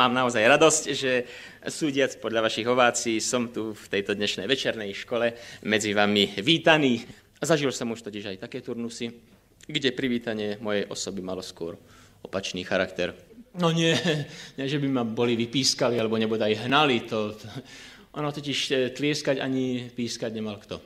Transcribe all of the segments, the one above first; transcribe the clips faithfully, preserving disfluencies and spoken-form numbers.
mám naozaj radosť, že súdiac podľa vašich ovácií som tu v tejto dnešnej večernej škole medzi vami vítaný. Zažil som už totiž aj také turnusy, kde privítanie mojej osoby malo skôr opačný charakter. No nie, nie, že by ma boli vypískali, alebo nebodaj hnali. To, to, ono totiž tlieskať ani pískať nemal kto.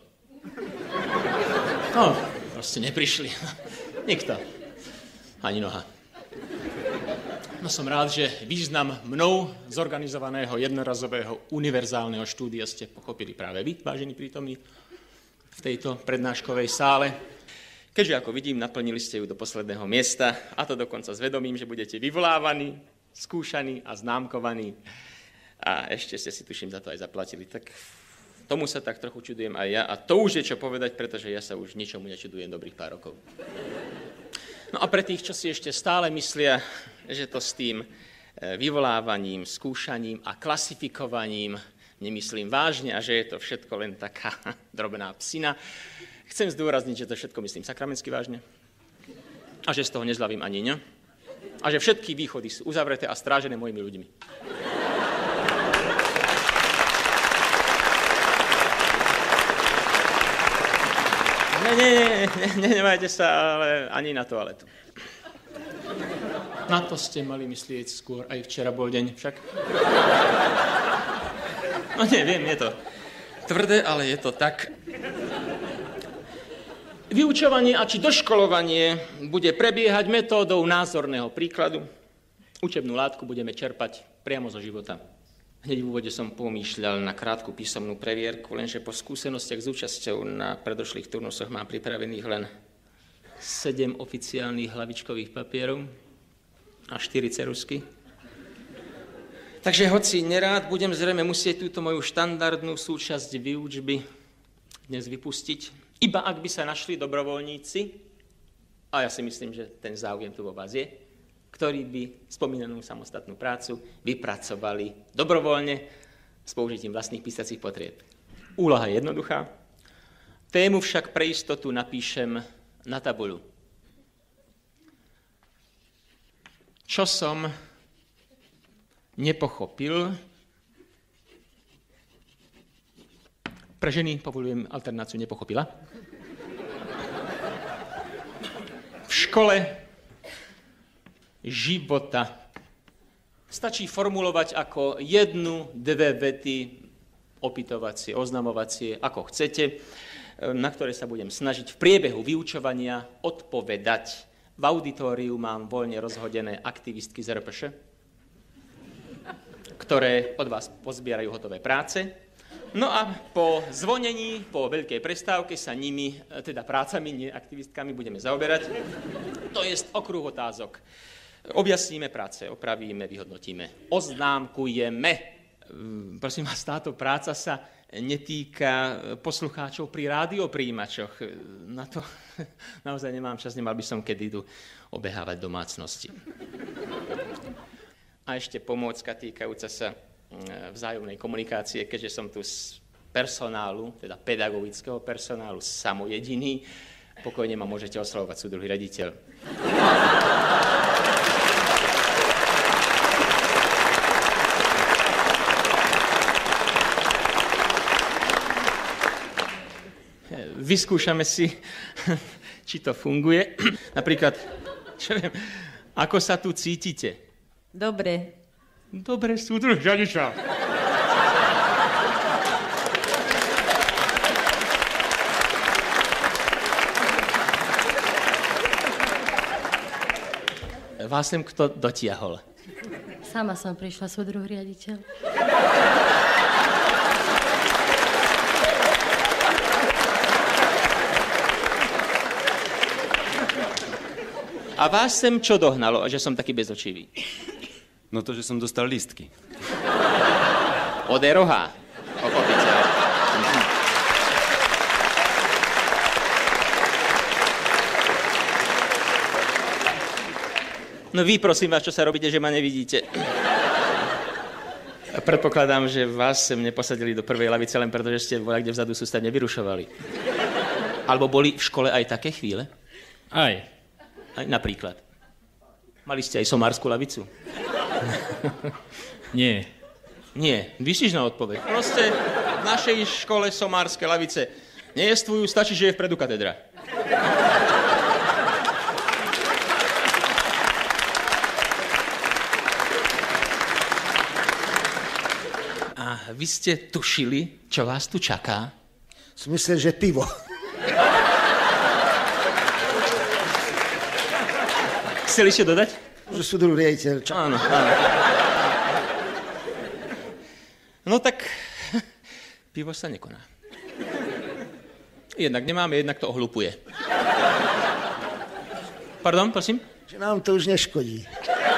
No, proste neprišli. Nikto. Ani noha. No som rád, že význam mnou zorganizovaného jednorazového univerzálneho štúdia ste pochopili práve vy, vážení prítomní, v tejto prednáškovej sále. Keďže, ako vidím, naplnili ste ju do posledného miesta, a to dokonca s vedomím, že budete vyvolávaní, skúšaní a známkovaní. A ešte ste si, tuším, za to aj zaplatili. Tak tomu sa tak trochu čudujem aj ja. A to už je čo povedať, pretože ja sa už ničomu nečudujem dobrých pár rokov. No a pre tých, čo si ešte stále myslia, že to s tým vyvolávaním, skúšaním a klasifikovaním nemyslím vážne a že je to všetko len taká drobná psina, chcem zdôrazniť, že to všetko myslím sakramensky vážne a že z toho nezľavím ani ňa a že všetky východy sú uzavreté a strážené mojimi ľuďmi. Ne, ne, ne, ne, nemajte sa ale ani na toaletu. Na to ste mali myslieť skôr, aj včera bol deň však. No neviem, je to tvrdé, ale je to tak. Vyučovanie a či doškolovanie bude prebiehať metódou názorného príkladu. Učebnú látku budeme čerpať priamo zo života. Hneď v úvode som pomýšľal na krátku písomnú previerku, lenže po skúsenostiach s účasťou na predošlých turnusoch mám pripravených len sedem oficiálnych hlavičkových papierov a štyri ceruzky. Takže hoci nerád budem zrejme musieť túto moju štandardnú súčasť výučby dnes vypustiť, iba ak by sa našli dobrovoľníci, a ja si myslím, že ten záujem tu vo vás je, ktorí by spomínanú samostatnú prácu vypracovali dobrovoľne s použitím vlastných písacích potrieb. Úloha je jednoduchá, tému však pre istotu napíšem na tabuľu. Čo som nepochopil, pre ženy povolujem alternáciu nepochopila, v škole života. Stačí formulovať ako jednu, dve vety, opytovacie, oznamovacie, ako chcete, na ktoré sa budem snažiť v priebehu vyučovania odpovedať. V auditóriu mám voľne rozhodené aktivistky z er pé š, ktoré od vás pozbierajú hotové práce. No a po zvonení, po veľkej prestávke sa nimi, teda prácami, nie aktivistkami, budeme zaoberať. To je okruh otázok. Objasníme práce, opravíme, vyhodnotíme, oznámkujeme. Prosím vás, táto práca sa netýka poslucháčov pri rádiopríjimačoch. Na to naozaj nemám čas, nemal by som kedy tu obehávať domácnosti. A ešte pomôcka týkajúca sa vzájomnej komunikácie, keďže som tu z personálu, teda pedagogického personálu, samojediný. Pokojne ma môžete oslovovať, súdruhý riaditeľ. Vyskúšame si, či to funguje. Napríklad, čo viem, ako sa tu cítite? Dobre. Dobre, súdruh riaditeľ. Vás sem kto dotiahol? Sama som prišla, súdruh riaditeľ. A vás sem čo dohnalo, že som taký bezočivý? No to, že som dostal lístky. Od er o há. Pochopiteľ. No vy, prosím vás, čo sa robíte, že ma nevidíte? A predpokladám, že vás sem neposadili do prvej lavice len preto, že ste voľa kde vzadu sústavne vyrušovali. Alebo boli v škole aj také chvíle? Aj. Aj napríklad. Mali ste aj somárskú lavicu? Nie. Nie, vystižná odpoveď. Proste v našej škole somárske lavice nejestvujú, stačí, že je vpredu katedra. A vy ste tušili, čo vás tu čaká? Som myslel, že pivo. Chceli ste dodať? Že sú druhý riaditeľ. Čo? Áno, áno. No tak, pivo sa nekoná. Jednak nemáme, jednak to ohlupuje. Pardon, prosím? Že nám to už neškodí.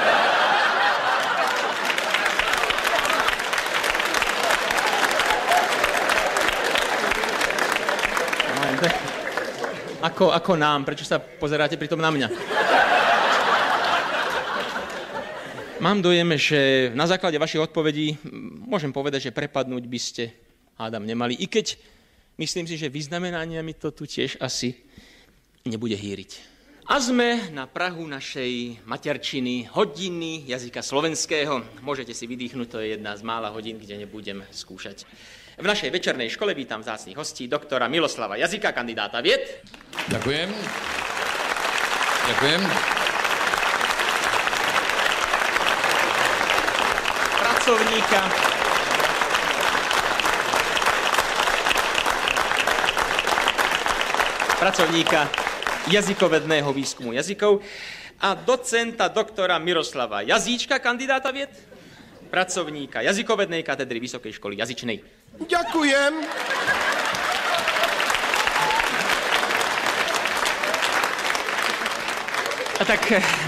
Ako, ako nám? Prečo sa pozeráte pritom na mňa? Mám dojem, že na základe vašich odpovedí môžem povedať, že prepadnúť by ste, hádam, nemali. I keď myslím si, že vyznamenaniami to tu tiež asi nebude hýriť. A sme na prahu našej materčiny, hodiny jazyka slovenského. Môžete si vydýchnuť, to je jedna z mála hodín, kde nebudem skúšať. V našej večernej škole vítam vzácnych hostí doktora Miloslava Jazyka, kandidáta vied. Ďakujem. Ďakujem. Pracovníka. Pracovníka jazykovedného výskumu jazykov a docenta doktora Miroslava Jazíčka, kandidáta vied. Pracovníka jazykovednej katedry Vysokej školy jazyčnej. Ďakujem. A tak...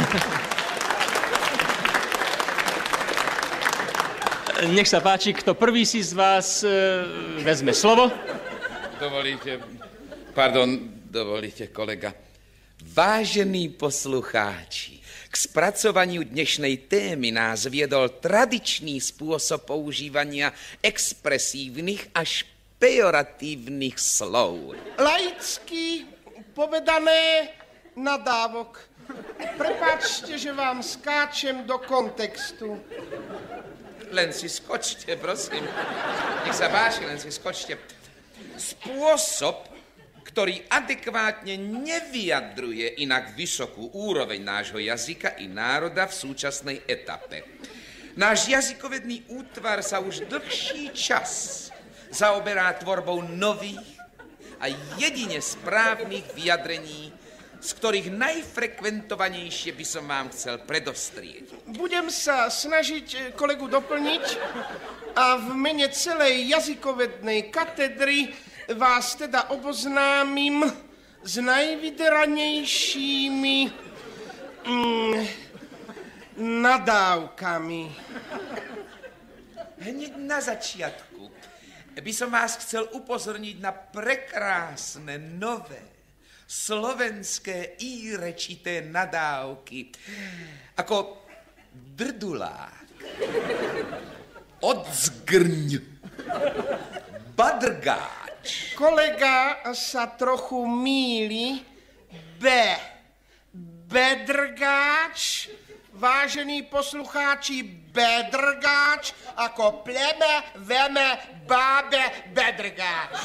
Nech sa páči, kto prvý si z vás e, vezme slovo. Dovolíte, pardon, dovolíte, kolega. Vážení poslucháči, k spracovaniu dnešnej témy nás viedol tradičný spôsob používania expresívnych až pejoratívnych slov. Laicky povedané nadávok. Prepáčte, že vám skáčem do kontextu. Len si skočte, prosím. Nech sa páči, len si skočte. Spôsob, ktorý adekvátne nevyjadruje inak vysokú úroveň nášho jazyka i národa v súčasnej etape. Náš jazykovedný útvar sa už dlhší čas zaoberá tvorbou nových a jedine správnych vyjadrení, z ktorých najfrekventovanejšie by som vám chcel predostrieť. Budem sa snažiť kolegu doplniť a v mene celej jazykovednej katedry vás teda oboznámim s najvyderanejšími mm, nadávkami. Hneď na začiatku by som vás chcel upozorniť na prekrásne, nové, slovenské i rečité nadávky, ako drdulák, odzgrň, badrgáč. Kolega sa trochu mýli. B. Bedrgáč. Vážení poslucháči, bedrgáč ako pleme, veme, bábe, bedrgáč.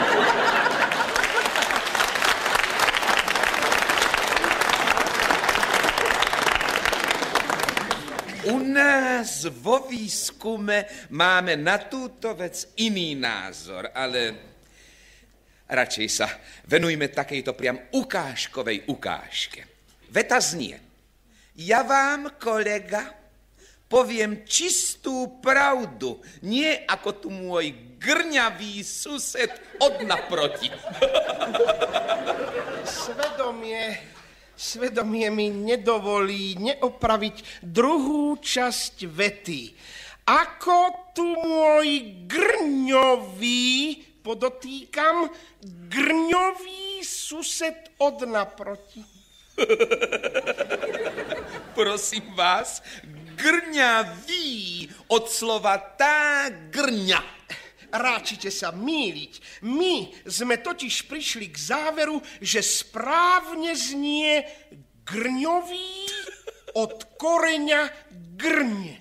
U nás vo výskume máme na túto vec iný názor, ale radšej sa venujme takejto priam ukážkovej ukážke. Veta znie: ja vám, kolega, poviem čistú pravdu, nie ako tu môj grňavý sused od naproti. Svedomie... Svedomie mi nedovolí neopraviť druhú časť vety. Ako tu môj grňový, podotýkam, grňový sused od naproti. Prosím vás, grňavý od slova tá grňa. Ráčite sa mýliť. My sme totiž prišli k záveru, že správne znie grňový od koreňa grnie.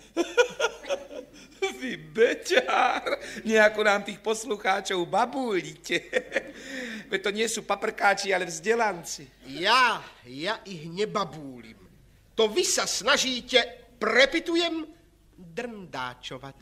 Vy beťár, nejako nám tých poslucháčov babúlite. Veď to nie sú paprkáči, ale vzdelanci. Ja, ja ich nebabúlim. To vy sa snažíte, prepitujem, drndáčovať.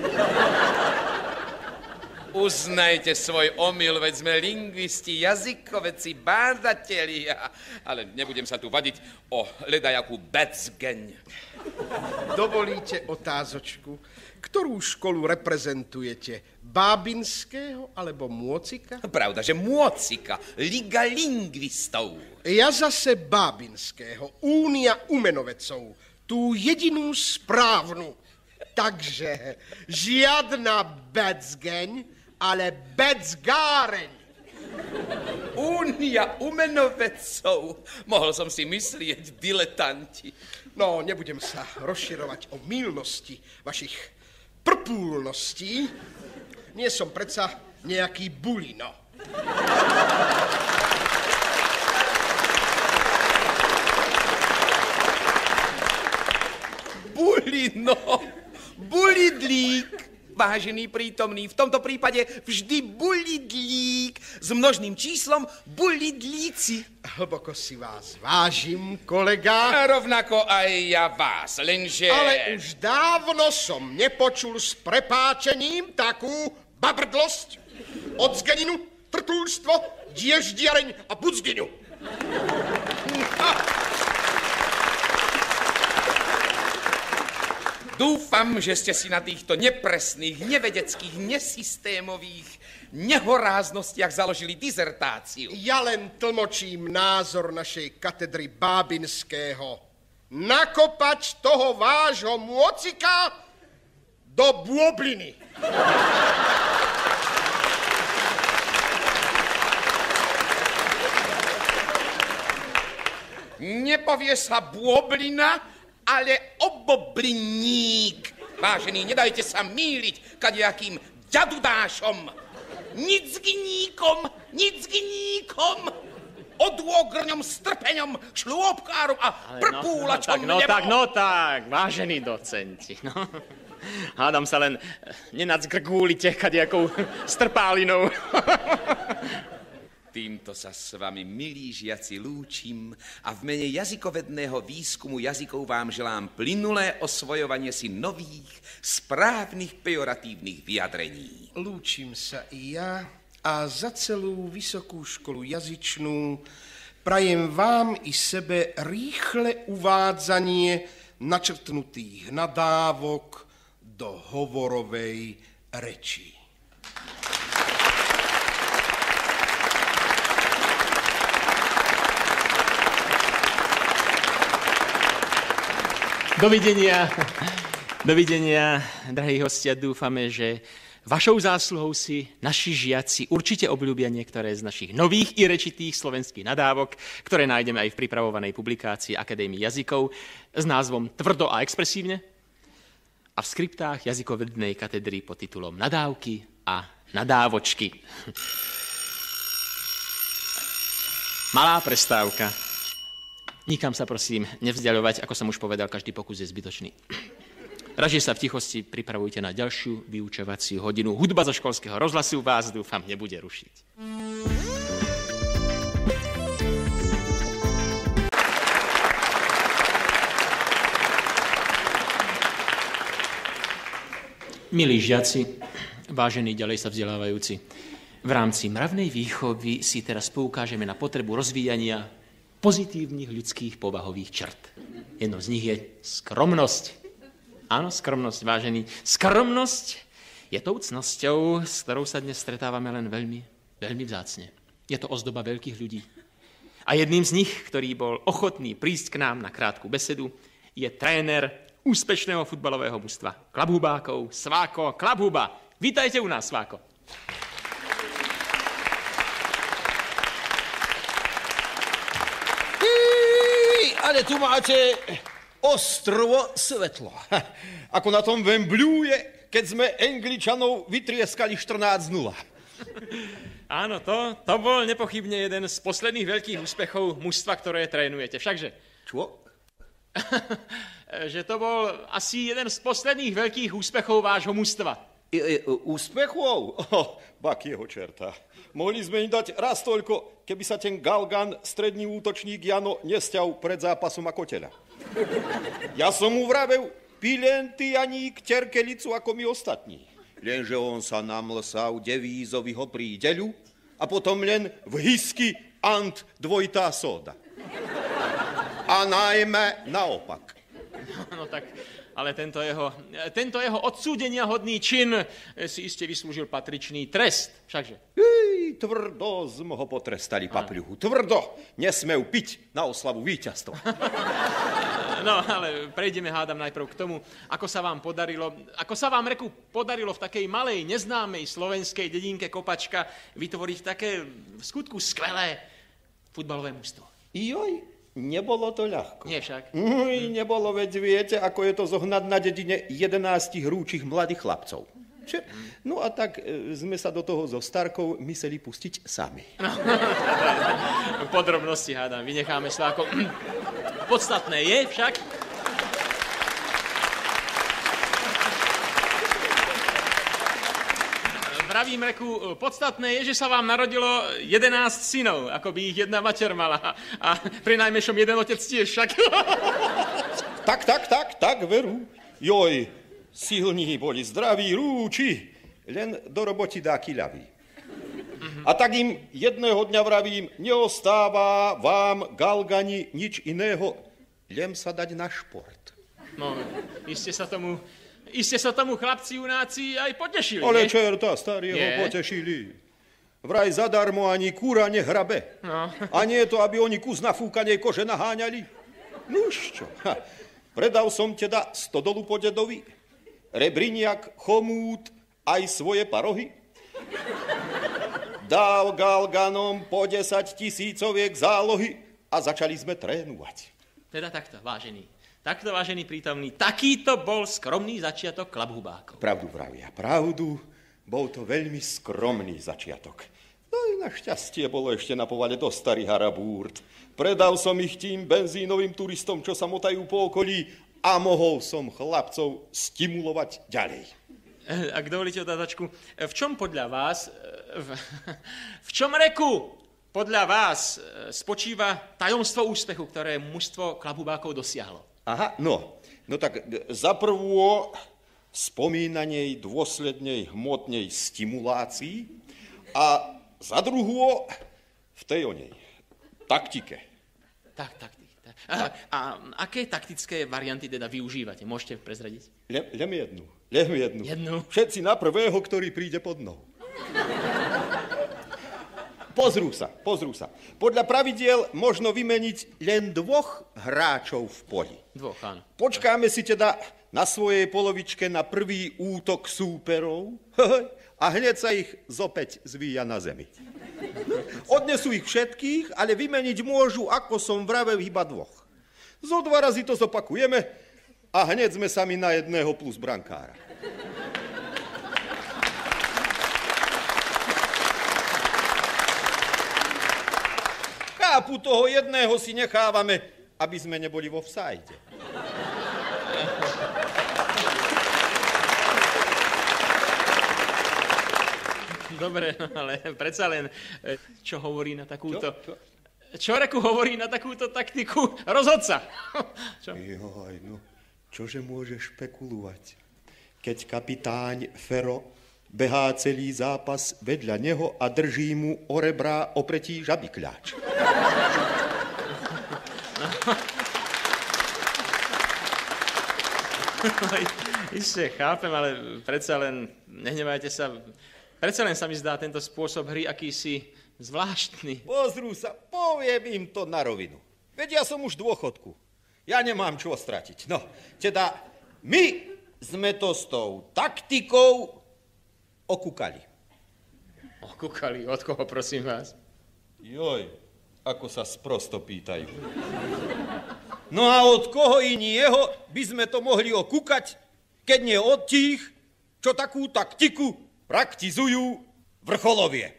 Uznajte svoj omyl, veď sme lingvisti, jazykovedci, bádatelia. Ale nebudem sa tu vadiť o ledajakú becgeň. Dovolíte otázočku? Ktorú školu reprezentujete? Bábinského alebo Môcika? Pravda, že Môcika, Liga lingvistov. Ja zase Bábinského, Únia umenovedcov, tú jedinú správnu. Takže žiadna becgeň, ale becgáreň. Únia umenovedcov. Mohol som si myslieť, diletanti. No, nebudem sa rozširovať o mylnosti vašich prpúlností. Nie som predsa nejaký bulino. Bulino, bulidlík. Vážený prítomný, v tomto prípade vždy bulidlík s množným číslom bulidlíci. Hlboko si vás vážim, kolega. A rovnako aj ja vás, lenže... Ale už dávno som nepočul s prepáčením takú babrdlosť, odzgeninu, trtulstvo, dieždiareň a budzginu. Dúfam, že ste si na týchto nepresných, nevedeckých, nesystémových nehoráznostiach založili dizertáciu. Ja len tlmočím názor našej katedry Bábinského. Nakopať toho vášho Môcika do bôbliny. Nepovie sa bôblina, ale obobliník. Vážení, nedajte sa míliť kadejakým ďadudášom, nicginíkom, nicginíkom, odôgrňom, strpeňom, šľôbkárom a prpúlačom. No, no, tak, no tak, no tak, vážení docenti. No. Hádam sa len nenadzgrgúlite kadejakou strpálinou. Týmto sa s vami, milí žiaci, lúčim a v mene jazykovedného výskumu jazykov vám želám plynulé osvojovanie si nových, správnych pejoratívnych vyjadrení. Lúčim sa i ja a za celú vysokú školu jazyčnú prajem vám i sebe rýchle uvádzanie načrtnutých nadávok do hovorovej reči. Dovidenia, dovidenia, drahí hostia, dúfame, že vašou zásluhou si naši žiaci určite obľúbia niektoré z našich nových i rečitých slovenských nadávok, ktoré nájdeme aj v pripravovanej publikácii Akadémie jazykov s názvom Tvrdo a expresívne a v skriptách jazykovednej katedry pod titulom Nadávky a nadávočky. Malá prestávka. Nikam sa prosím nevzdiaľovať, ako som už povedal, každý pokus je zbytočný. Radšej sa v tichosti pripravujte na ďalšiu vyučovaciu hodinu. Hudba zo školského rozhlasu vás, dúfam, nebude rušiť. Milí žiaci, vážení ďalej sa vzdelávajúci, v rámci mravnej výchovy si teraz poukážeme na potrebu rozvíjania pozitívnych ľudských povahových črt. Jednou z nich je skromnosť. Áno, skromnosť, vážený. Skromnosť je tou cnosťou, s ktorou sa dnes stretávame len veľmi, veľmi vzácne. Je to ozdoba veľkých ľudí. A jedným z nich, ktorý bol ochotný prísť k nám na krátku besedu, je tréner úspešného futbalového mužstva Klabhubákov, Sváko Klabhuba. Vítajte u nás, Sváko. Ale tu máte ostrovo svetlo. Ako na tom Wembleyuje, keď sme Angličanov vytrieskali štrnásť nula. Áno, to, to bol nepochybne jeden z posledných veľkých úspechov mužstva, ktoré trénujete. Všakže? Čo? že to bol asi jeden z posledných veľkých úspechov vášho mužstva. E, e, úspechov? Oh, bakieho čerta. Mohli sme im dať raz toľko, keby sa ten Galgan, stredný útočník Jano, nesťal pred zápasom ako teľa. Ja som mu vravel, pilen ty Janík terkelicu ako my ostatní. Lenže on sa namlsal devízovýho prídeľu a potom len v hisky ant dvojitá soda. A najmä naopak. No tak, ale tento jeho, tento jeho odsúdenia hodný čin si iste vyslúžil patričný trest, všakže. Ej, tvrdo sme ho potrestali, papľuhu. Tvrdo. Nesmel piť na oslavu víťazstva. No, ale prejdeme, hádam, najprv k tomu, ako sa vám podarilo, ako sa vám, reku, podarilo v takej malej, neznámej slovenskej dedinke Kopačka vytvoriť také v skutku skvelé futbalové mužstvo. Joj, nebolo to ľahko. Nie však. Uj, nebolo, veď viete, ako je to zohnať na dedine jedenástich hrúčich mladých chlapcov. Či? No a tak e, sme sa do toho so Starkou mysleli pustiť sami. No, podrobnosti, hádam, vynecháme sa ako... Podstatné je však... Vravím, reku, podstatné je, že sa vám narodilo jedenásť synov, ako by ich jedna mater mala. A pri najmenšom jeden otec tiež však. Tak, tak, tak, tak, veru. Joj, silní boli zdraví, rúči, len do roboty dáky ľaví. A tak im jedného dňa vravím, neostáva vám, Galgani, nič iného, len sa dať na šport. No, iste sa tomu... Iste sa tomu chlapci junáci aj potešili, Ale nie? čerta, starí ho potešili. Vraj zadarmo ani kúra nehrabe. No. A nie je to, aby oni kus nafúkanej kože naháňali. Nuž čo, ha. Predal som teda stodolu po dedovi, Rebriniak, chomút, aj svoje parohy. Dal Galganom po desať tisícoviek zálohy a začali sme trénovať. Teda takto, vážený. Takto, vážený prítomný, takýto bol skromný začiatok klubhubákov. Pravdu vravia, pravdu, bol to veľmi skromný začiatok. No i našťastie bolo ešte na povale do starý harabúrt. Predal som ich tým benzínovým turistom, čo sa motajú po okolí a mohol som chlapcov stimulovať ďalej. Ak dovolíte otázočku, v čom podľa vás, v, v čom, reku, podľa vás spočíva tajomstvo úspechu, ktoré mužstvo klubhubákov dosiahlo? Aha, no, no tak za prvo spomínanej dôslednej hmotnej stimulácii a za druhú v tej onej taktike. Tak, taktike. A, a aké taktické varianty teda využívate? Môžete prezradiť? Lem, lem jednu, lem jednu. Jednu? Všetci na prvého, ktorý príde pod nohu. Pozrú sa, pozrú sa. Podľa pravidiel možno vymeniť len dvoch hráčov v poli. Dvoch, áno. Počkáme si teda na svojej polovičke na prvý útok súperov a hneď sa ich zopäť zvíja na zemi. Odnesú ich všetkých, ale vymeniť môžu, ako som vravel, iba dvoch. Zo dva razy to zopakujeme a hneď sme sami na jedného plus brankára. Chápu, toho jedného si nechávame, aby sme neboli vo vsajde. Dobre, no ale predsa len, čo hovorí na takúto... Čo? Čo? Čo, reku, hovorí na takúto taktiku rozhodca? Čo? Joj, no, čože môže špekulovať, keď kapitáň Fero behá celý zápas vedľa neho a drží mu o rebrá opretí žaby kľač. Isté, chápem, ale predsa len, nehnevajte sa, predsa len sa mi zdá tento spôsob hry akýsi zvláštny. Pozrú sa, poviem im to na rovinu. Veď ja som už v dôchodku. Ja nemám čo stratiť. No, teda my sme to s tou taktikou okúkali. Okúkali? Od koho, prosím vás? Joj, ako sa sprosto pýtajú. No a od koho iného by sme to mohli okúkať, keď nie od tých, čo takú taktiku praktizujú vrcholovie.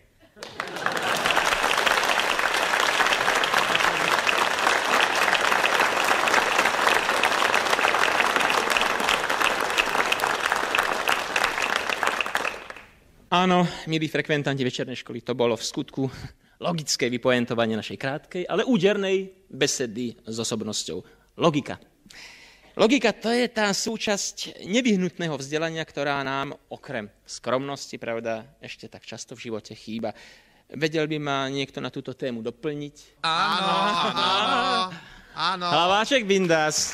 Áno, milí frekventanti večernej školy, to bolo v skutku logické vypoentovanie našej krátkej, ale údernej besedy s osobnosťou. Logika. Logika to je tá súčasť nevyhnutného vzdelania, ktorá nám okrem skromnosti, pravda, ešte tak často v živote chýba. Vedel by ma niekto na túto tému doplniť? Áno, áno, áno. Hlaváček Bindas.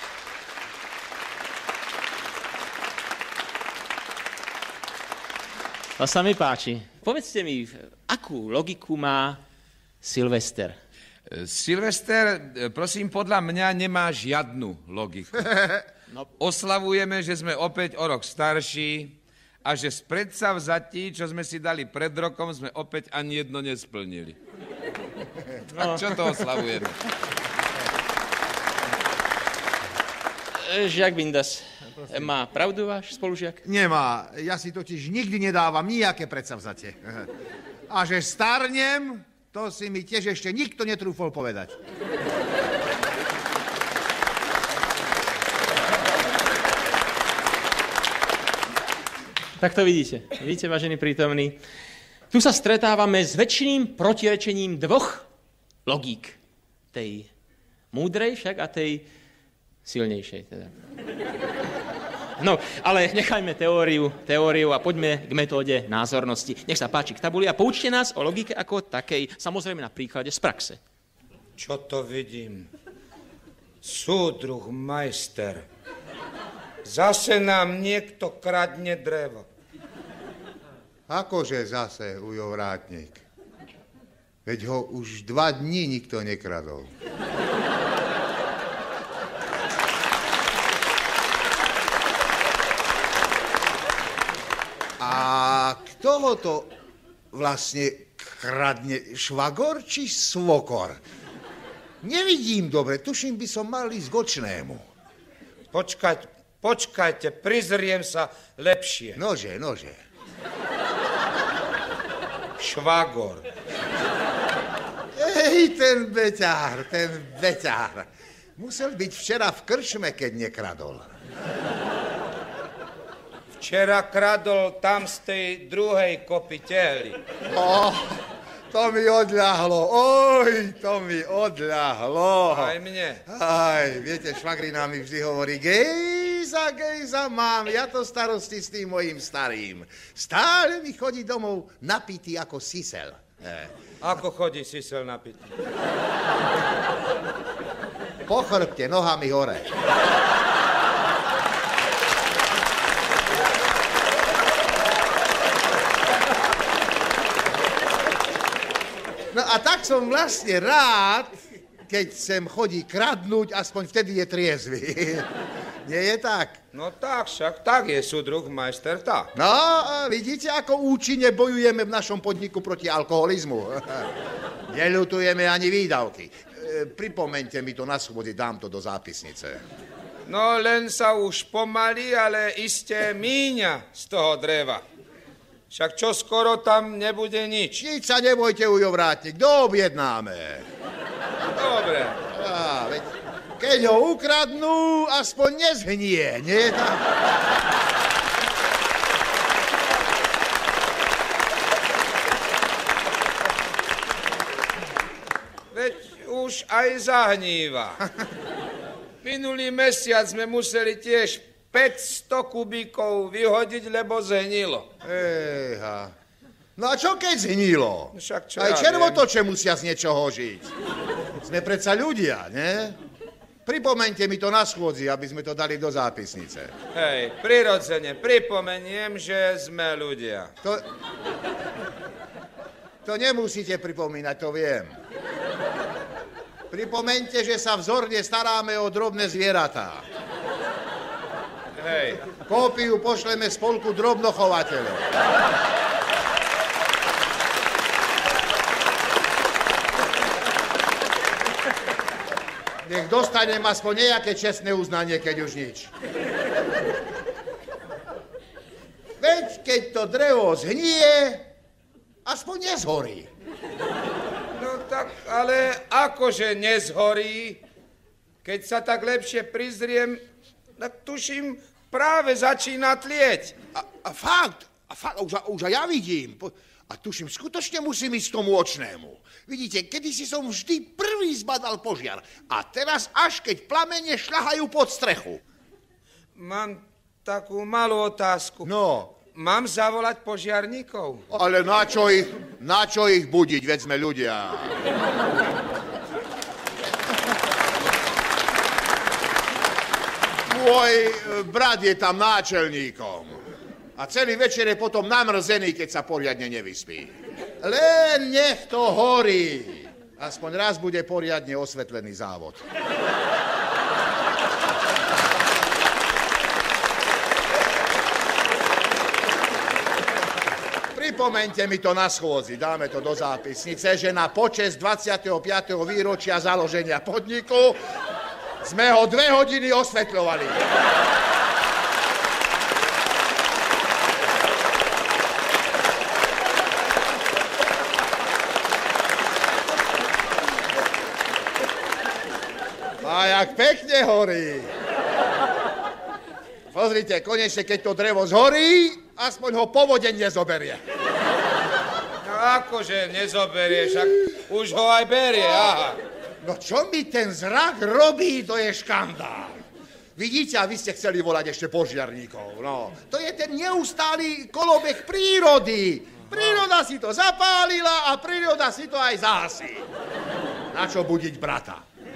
To sa mi páči. Povedzte mi, akú logiku má Silvester? Silvester, prosím, podľa mňa nemá žiadnu logiku. No. Oslavujeme, že sme opäť o rok starší a že z predsavzatí, čo sme si dali pred rokom, sme opäť ani jedno nesplnili. No. Tak čo to oslavujeme? Žiak Bindas, má pravdu váš spolužiak? Nemá. Ja si totiž nikdy nedávam nijaké predsavzatie. A že starnem, to si mi tiež ešte nikto netrúfol povedať. Tak to vidíte. Vidíte, vážení prítomní. Tu sa stretávame s väčšiným protirečením dvoch logík. Tej múdrej však a tej silnejšej. Teda. No, ale nechajme teóriu, teóriu a poďme k metóde názornosti. Nech sa páči k tabuli a poučte nás o logike ako takej, samozrejme na príklade z praxe. Čo to vidím? Súdruh majster. Zase nám niekto kradne drevo. Akože zase, ujo vrátnik? Veď ho už dva dní nikto nekradol. A kto ho to vlastne kradne? Švagor či svokor? Nevidím dobre, tuším, by som mal ísť k očnému. Počkajte, počkajte, prizriem sa lepšie. Nože, nože. Švagor. Ej, ten beťár, ten beťár. Musel byť včera v krčme, keď nekradol. Včera kradol tam z tej druhej kopy tehly. Oh, to mi odľahlo, oj, to mi odľahlo. Aj mne. Aj, viete, švagrina mi vždy hovorí, gejza, gejza, mám, ja to starosti s tým mojím starým. Stále mi chodí domov napitý ako sisel. Eh. Ako chodí sisel napitý? Po chrbte, nohami hore. No a tak som vlastne rád, keď sem chodí kradnúť, aspoň vtedy je triezvy. Nie je tak? No tak však, tak je súdruh majster, tak. No a vidíte, ako účinne bojujeme v našom podniku proti alkoholizmu. Neľutujeme ani výdavky. E, pripomeňte mi to na schôdzi, dám to do zápisnice. No len sa už pomaly, ale iste míňa z toho dreva. Však čo skoro tam nebude nič. Nič sa nebojte, ujo vrátnik, doobjednáme. Dobre. Á, veď, keď ho ukradnú, aspoň nezhnie, nie je tak? Veď už aj zahníva. Minulý mesiac sme museli tiež päťsto kubíkov vyhodiť, lebo zhnilo. Ejha. No a čo keď zhnilo? Však čo aj ja červotoče musia z niečoho žiť. Sme predsa ľudia, ne? Pripomeňte mi to na schôdzi, aby sme to dali do zápisnice. Hej, prirodzene, pripomeniem, že sme ľudia. To... To nemusíte pripomínať, to viem. Pripomeňte, že sa vzorne staráme o drobné zvieratá. Hej. Kópiu pošleme spolku drobnochovateľov. Nech dostanem aspoň nejaké čestné uznanie, keď už nič. Veď keď to drevo zhnie, aspoň nezhorí. No tak, ale akože nezhorí, keď sa tak lepšie prizriem, tak tuším, práve začína tlieť. A, a fakt? a fa, už, už aj ja vidím. A tuším, skutočne musím ísť k tomu očnému. Vidíte, kedysi som vždy prvý zbadal požiar. A teraz až keď plamene šľahajú pod strechu. Mám takú malú otázku. No. Mám zavolať požiarníkov? Ale na čo ich, na čo ich budiť, veď sme ľudia. Môj brat je tam náčelníkom. A celý večer je potom namrzený, keď sa poriadne nevyspí. Len nech to horí. Aspoň raz bude poriadne osvetlený závod. Pripomeňte mi to na schôdzi, dáme to do zápisnice, že na počesť dvadsiateho piateho výročia založenia podniku sme ho dve hodiny osvetľovali. A jak pekne horí. Pozrite, konečne, keď to drevo zhorí, aspoň ho povodeň nezoberie. No akože nezoberie, však už ho aj berie, aha. No čo mi ten zrak robí, to je škandál. Vidíte, a vy ste chceli volať ešte požiarníkov, no. To je ten neustály kolobeh prírody. Príroda si to zapálila a príroda si to aj zahasí. Na čo budiť brata?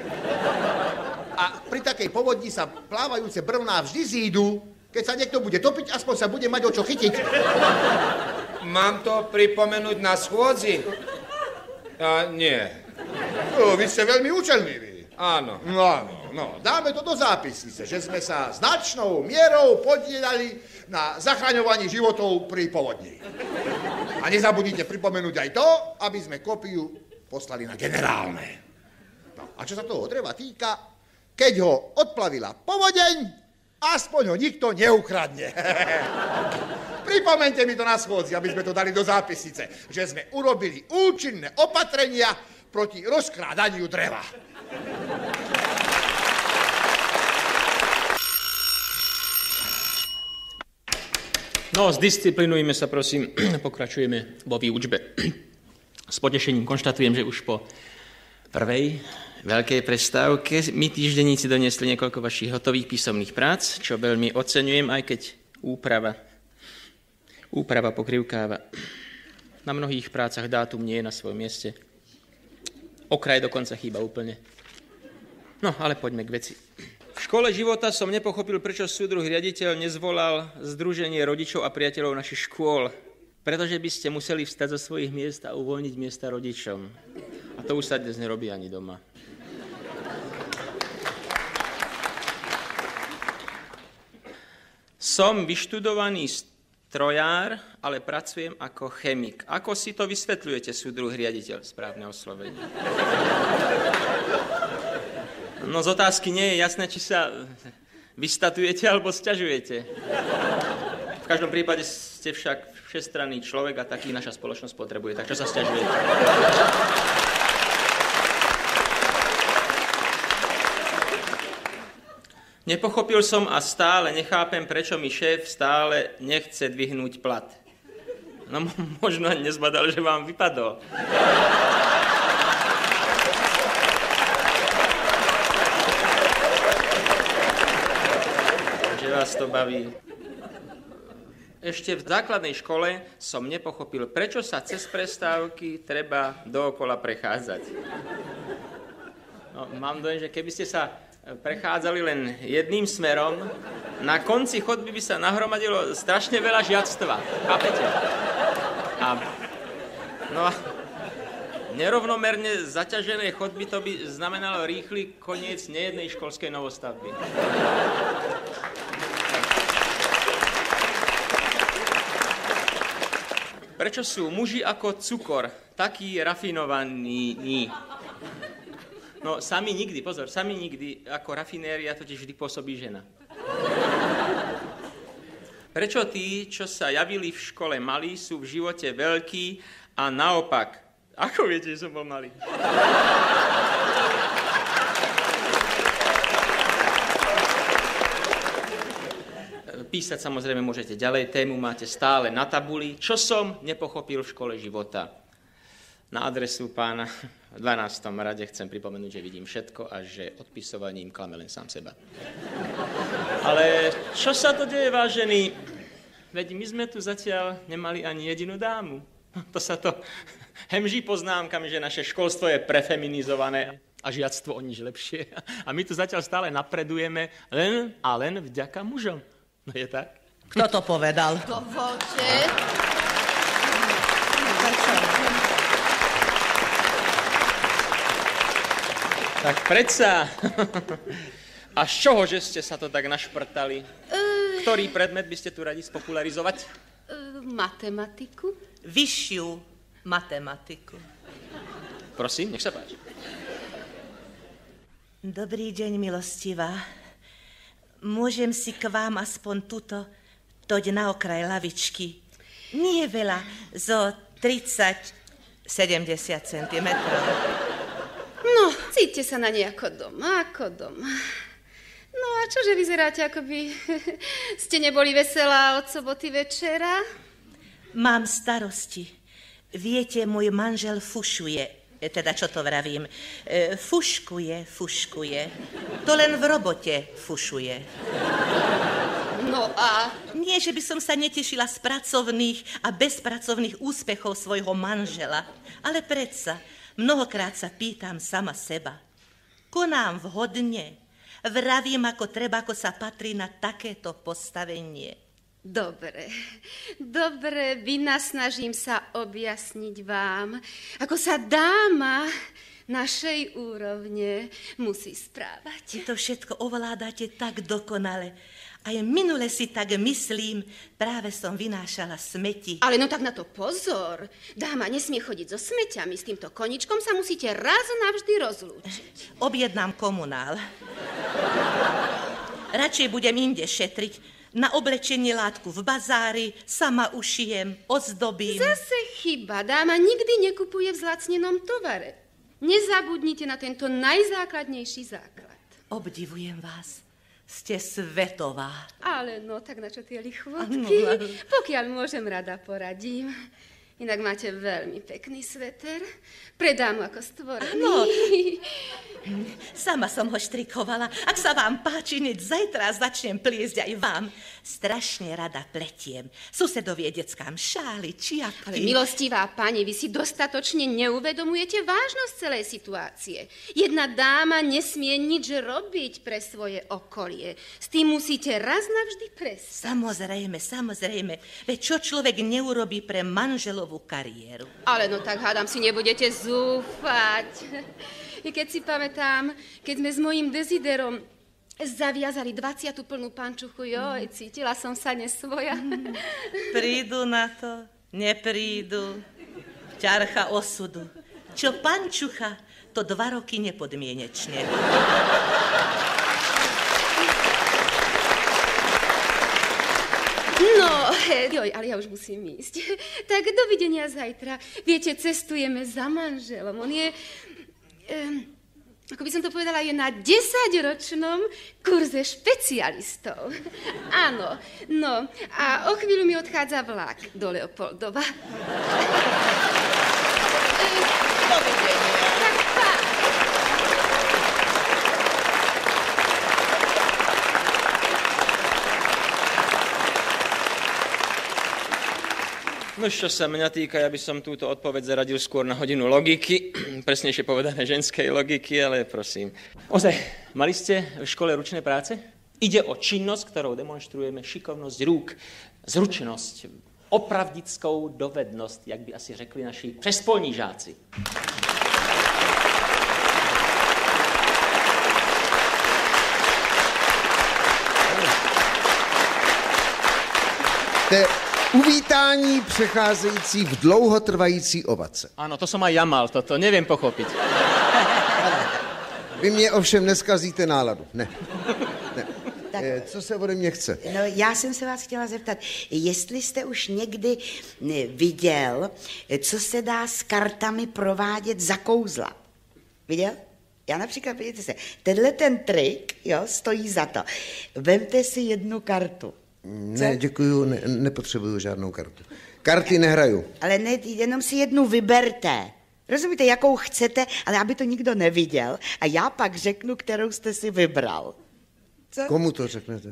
A pri takej povodni sa plávajúce brvná vždy zídu. Keď sa niekto bude topiť, aspoň sa bude mať o čo chytiť. Mám to pripomenúť na schôdzi? A nie. No, vy ste veľmi účelní. Áno. No, áno, no. Dáme to do zápisnice, že sme sa značnou mierou podielali na zachraňovaní životov pri povodni. A nezabudnite pripomenúť aj to, aby sme kópiu poslali na generálne. No, a čo sa toho dreva týka, keď ho odplavila povodeň, aspoň ho nikto neukradne. Pripomeňte mi to na schôdzi, aby sme to dali do zápisnice, že sme urobili účinné opatrenia proti rozkrádaniu dreva. No, zdisciplinujme sa, prosím, pokračujeme vo výučbe. S potešením konštatujem, že už po prvej veľkej prestávke mi týždenníci doniesli niekoľko vašich hotových písomných prác, čo veľmi oceňujem, aj keď úprava, úprava pokrivkáva. Na mnohých prácach dátum nie je na svojom mieste. Okraj dokonca chýba úplne. No, ale poďme k veci. V škole života som nepochopil, prečo súdruh riaditeľ nezvolal Združenie rodičov a priateľov našich škôl, pretože by ste museli vstať zo svojich miest a uvoľniť miesta rodičom. A to už sa dnes nerobí ani doma. Som vyštudovaný strojár, ale pracujem ako chemik. Ako si to vysvetľujete, súdruh riaditeľ? Správne oslovenie. No z otázky nie je jasné, či sa vystatujete alebo sťažujete. V každom prípade ste však všestranný človek a taký naša spoločnosť potrebuje. Tak čo sa sťažujete? Nepochopil som a stále nechápem, prečo mi šéf stále nechce dvihnúť plat. No možno ani nezbadal, že vám vypadol. Že vás to baví. Ešte v základnej škole som nepochopil, prečo sa cez prestávky treba dookola prechádzať. No, mám dojem, že keby ste sa prechádzali len jedným smerom, na konci chodby by sa nahromadilo strašne veľa žiactva. Chápete? A, no a nerovnomerne zaťažené chodby to by znamenalo rýchly koniec nejednej školskej novostavby. Prečo sú muži ako cukor takí rafinovaní? No, sami nikdy, pozor, sami nikdy, ako rafinéria totiž vždy pôsobí žena. Prečo tí, čo sa javili v škole malí, sú v živote veľkí a naopak? Ako viete, že som bol malý? Písať samozrejme môžete ďalej, tému máte stále na tabuli. Čo som nepochopil v škole života? Na adresu pána v dvanástom rade chcem pripomenúť, že vidím všetko a že odpisovaním klame len sám seba. Ale čo sa to deje, vážení? Veď my sme tu zatiaľ nemali ani jedinú dámu. To sa to hemží poznámkami, že naše školstvo je prefeminizované a žiactvo o nič lepšie. A my tu zatiaľ stále napredujeme len a len vďaka mužom. No je tak? Kto to povedal? Dovolte. Tak predsa. A z čoho, že ste sa to tak našprtali? Uh, Ktorý predmet by ste tu radi spopularizovať? Uh, matematiku. Vyššiu matematiku. Prosím, nech sa páči. Dobrý deň, milostivá. Môžem si k vám aspoň tuto toť na okraj lavičky. Nie veľa, zo tridsať sedemdesiat centimetrov. No, cíťte sa na nej ako doma, ako doma. No a čože vyzeráte, ako by ste neboli veselá od soboty večera? Mám starosti. Viete, môj manžel fušuje. Teda, čo to vravím? E, fuškuje, fuškuje. To len v robote fušuje. No a? Nie, že by som sa netešila z pracovných a bezpracovných úspechov svojho manžela, ale predsa mnohokrát sa pýtam sama seba. Konám vhodne, vravím, ako treba, ako sa patrí na takéto postavenie. Dobre, dobre, vynasnažím sa objasniť vám, ako sa dáma našej úrovne musí správať. Vy to všetko ovládate tak dokonale. Aj minule si tak myslím, práve som vynášala smeti. Ale no tak na to pozor. Dáma nesmie chodiť so smeťami. S týmto koničkom sa musíte raz navždy rozlúčiť. Objednám komunál. Radšej budem inde šetriť. Na oblečenie látku v bazári, sama ušijem, ozdobím. Zase chyba. Dáma nikdy nekupuje v zlacnenom tovare. Nezabudnite na tento najzákladnejší základ. Obdivujem vás. Ste svetová. Ale no, tak na čo tie lichvotky? Ano. Pokiaľ môžem, rada poradím. Inak máte veľmi pekný sveter. Predám ako stvorený. Áno. Sama som ho štrikovala. Ak sa vám páči, hneď zajtra začnem pliesť aj vám. Strašne rada pletiem. Susedovie deckám šály, čiapky. Ale milostivá pani, vy si dostatočne neuvedomujete vážnosť celej situácie. Jedna dáma nesmie nič robiť pre svoje okolie. S tým musíte raz navždy prestať. Samozrejme, samozrejme. Veď čo človek neurobí pre manželovú kariéru? Ale no tak hádam si nebudete zúfať. I keď si pamätám, keď sme s mojím Desiderom zaviazali dvaciatu plnú pančuchu, joj, cítila som sa nesvoja. Prídu na to, neprídu. Ťarcha osudu. Čo pančucha, to dva roky nepodmienečne. No, joj, ale ja už musím ísť. Tak dovidenia zajtra. Viete, cestujeme za manželom. On je, um, ako by som to povedala, je na desaťročnom kurze špecialistov. Áno, no, a o chvíľu mi odchádza vlak do Leopoldova. Dovidenia. Tak pá. No čo sa mňa týka, ja by som túto odpoveď zaradil skôr na hodinu logiky, presnejšie povedané ženskej logiky, ale prosím. Ozaj, mali ste v škole ručné práce? Ide o činnosť, ktorou demonstrujeme šikovnosť rúk, zručnosť, opravdickou dovednosť, jak by asi řekli naši přespolní žáci. Te... Uvítání přecházející v dlouhotrvající ovace. Áno, to som aj ja mal, toto neviem pochopiť. Vy mě ovšem neskazíte náladu. Ne. ne. Tak, e, co se ode mě chce? No, já jsem se vás chtěla zeptat, jestli jste už někdy viděl, co se dá s kartami provádět za kouzla. Viděl? Já například, vidíte se, tenhle ten trik, jo, stojí za to. Vemte si jednu kartu. Ne, děkuju, ne, nepotřebuju žádnou kartu. Karty nehraju. Ale ne, jenom si jednu vyberte. Rozumíte, jakou chcete, ale aby to nikdo neviděl. A já pak řeknu, kterou jste si vybral. Co? Komu to řeknete?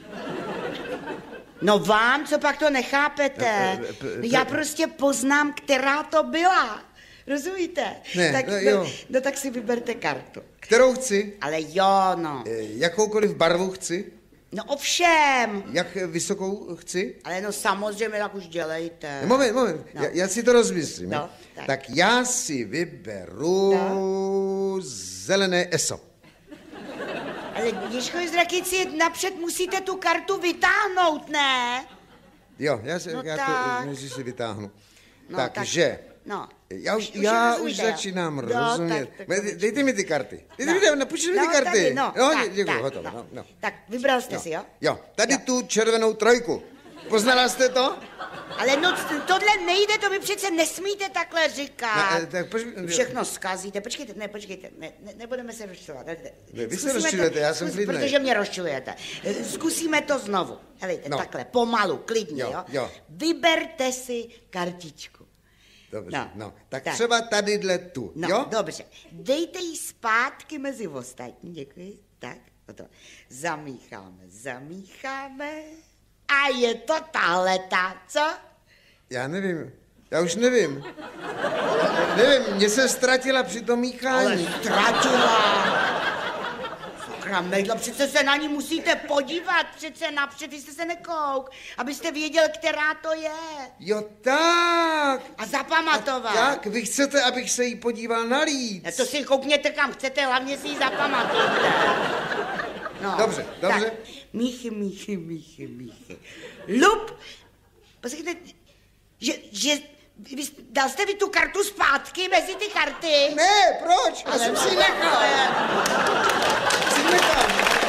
No vám, co pak to nechápete? No, já prostě poznám, která to byla. Rozumíte? Ne, tak, no, jo. No, no tak si vyberte kartu. Kterou chci? Ale jo, no. E, jakoukoliv barvu chci? No ovšem. Jak vysokou chci? Ale no samozřejmě, tak už dělejte. No, moment, moment, no. já, já si to rozmyslím. No, tak. tak já si vyberu no. zelené eso. Ale Ježko Zrakyci, napřed musíte tu kartu vytáhnout, ne? Jo, já, si, no já tak. to si vytáhnu. No, Takže... Tak, no. Já už, už, já už, už začínám no, rozumět. Tak, tak, Dejte mi ty karty. Dejte no. mi, napučte mi no, ty karty. Tady, no, no, tak, děkuji, tak, hotovo. No. No, no. Tak, vybral jste no. si, jo? Jo, tady jo. tu červenou trojku. Poznala jste to? Ale no, tohle nejde, to vy přece nesmíte takhle říkat. No, tak poč... Všechno zkazíte. Počkejte, ne, počkejte, ne, ne, nebudeme se rozčilovat. Ne, vy se rozčilujete, já jsem klidnej. Protože mě rozčilujete. Zkusíme to znovu. Helejte, no. takhle, pomalu, klidně, jo? jo? jo. Vyberte si kartičku. Dobře, no, no. Tak, tak třeba tadyhle tu, no, jo? Dobře, dejte ji zpátky mezi ostatní, děkuji, tak, to. Zamícháme, zamícháme a je to tahleta, co? Já nevím, já už nevím. nevím, mě se ztratila při tom míchání. Ale ztratila. Sakra mejdlo, přece se na ní musíte podívat, přece napřed, vy jste se nekouk, abyste věděl, která to je. Jo, tak. A zapamatovat. A tak, vy chcete, abych se jí podíval na líc. A to si koukněte kam chcete, hlavně si ji zapamatujte. No, dobře, dobře. Tak. Míchy, míchy, míchy, míchy. Lup, poslyšte, že, že, vy, dal jste vy tu kartu zpátky mezi ty karty? Ne, proč? Já jsem si nechal. Si nechal.